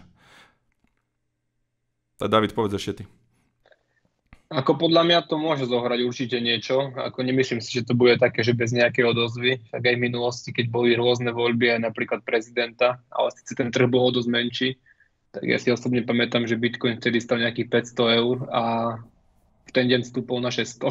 Tak David, povedz ešte ty. Ako podľa mňa to môže zohrať určite niečo. Ako nemyslím si, že to bude také, že bez nejakej odozvy. Tak aj v minulosti, keď boli rôzne voľby, aj napríklad prezidenta, ale síce ten trh bol dosť menší, tak ja si osobne pamätám, že Bitcoin vtedy stal nejakých päťsto eur a v ten deň vstúpol na šesťsto.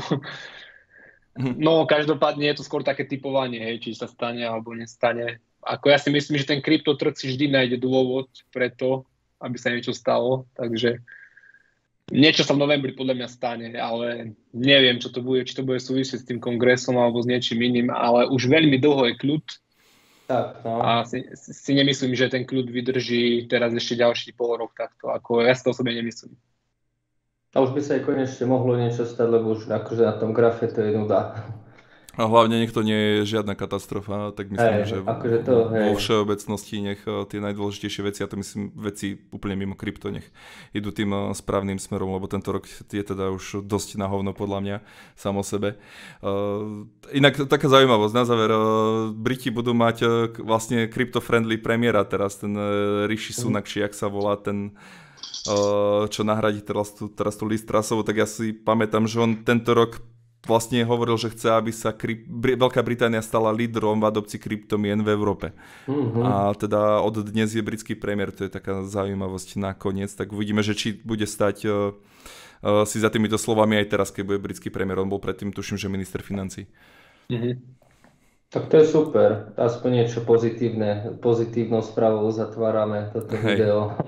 No, každopádne je to skôr také typovanie, hej, či sa stane alebo nestane. Ako ja si myslím, že ten kryptotrh si vždy nájde dôvod pre to, aby sa niečo stalo, takže niečo sa v novembri podľa mňa stane, ale neviem, čo to bude, či to bude súvisieť s tým kongresom alebo s niečím iným, ale už veľmi dlho je kľud. Tak, no. A si, si nemyslím, že ten kľud vydrží teraz ešte ďalší pol rok takto, ako ja si to osobne nemyslím. A už by sa aj konečne mohlo niečo stať, lebo už akože na tom grafe to je nuda. A hlavne nech to nie je žiadna katastrofa, tak myslím, hej, že akože to, vo všeobecnosti nech tie najdôležitejšie veci, a to myslím veci úplne mimo krypto, nech idú tým správnym smerom, lebo tento rok je teda už dosť na hovno podľa mňa sám o sebe. Uh, inak taká zaujímavosť, na záver, uh, Briti budú mať uh, vlastne crypto-friendly premiéra teraz, ten uh, Rishi Sunak, či jak sa volá, ten uh, čo nahradí teraz tú, teraz tú Liz Trussovú, tak ja si pamätám, že on tento rok vlastne hovoril, že chce, aby sa kryp... Veľká Británia stala lídrom v adopcii kryptomien v Európe. Mm-hmm. A teda od dnes je britský premiér, to je taká zaujímavosť nakoniec, tak uvidíme, že či bude stať uh, uh, si za týmito slovami aj teraz, keď bude britský premiér. On bol predtým, tuším, že minister financií. Mm-hmm. Tak to je super, aspoň niečo pozitívne, pozitívnou správou zatvárame toto Hej. video.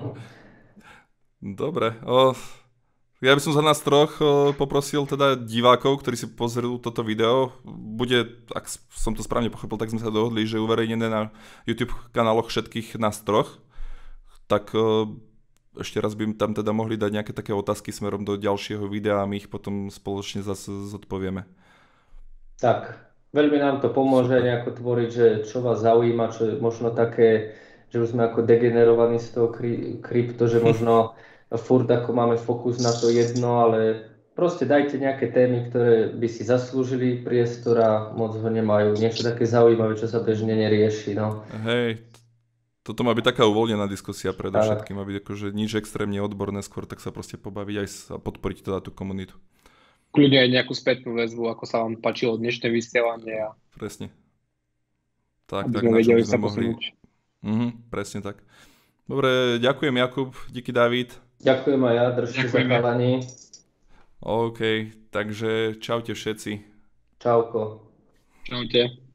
Dobre, o... Ja by som za nás troch poprosil teda divákov, ktorí si pozrú toto video. Bude, ak som to správne pochopil, tak sme sa dohodli, že uverejnené na YouTube kanáloch všetkých nás troch. Tak ešte raz by tam teda mohli dať nejaké také otázky smerom do ďalšieho videa a my ich potom spoločne zase zodpovieme. Tak, veľmi nám to pomôže Super. nejako tvoriť, že čo vás zaujíma, čo je možno také, že už sme ako degenerovaní z toho kry, krypto, že možno furt ako máme fokus na to jedno, ale proste dajte nejaké témy, ktoré by si zaslúžili priestor a moc ho nemajú. Niečo také zaujímavé, čo sa bežne nerieši. No. Hej, toto má byť taká uvoľnená diskusia predovšetkým, aby akože nič extrémne odborné skôr, tak sa proste pobaviť aj a podporiť teda tú komunitu. Kľudne aj nejakú spätnú väzbu, ako sa vám páčilo dnešné vysielanie. A... Presne. Tak, aby tak, sme na čo vedeli by sme mohli... Mhm, presne tak. Dobre, ďakujem Jakub, díky David. Ďakujem aj ja, držte sa chalani. OK, takže čaute všetci. Čauko. Čaute.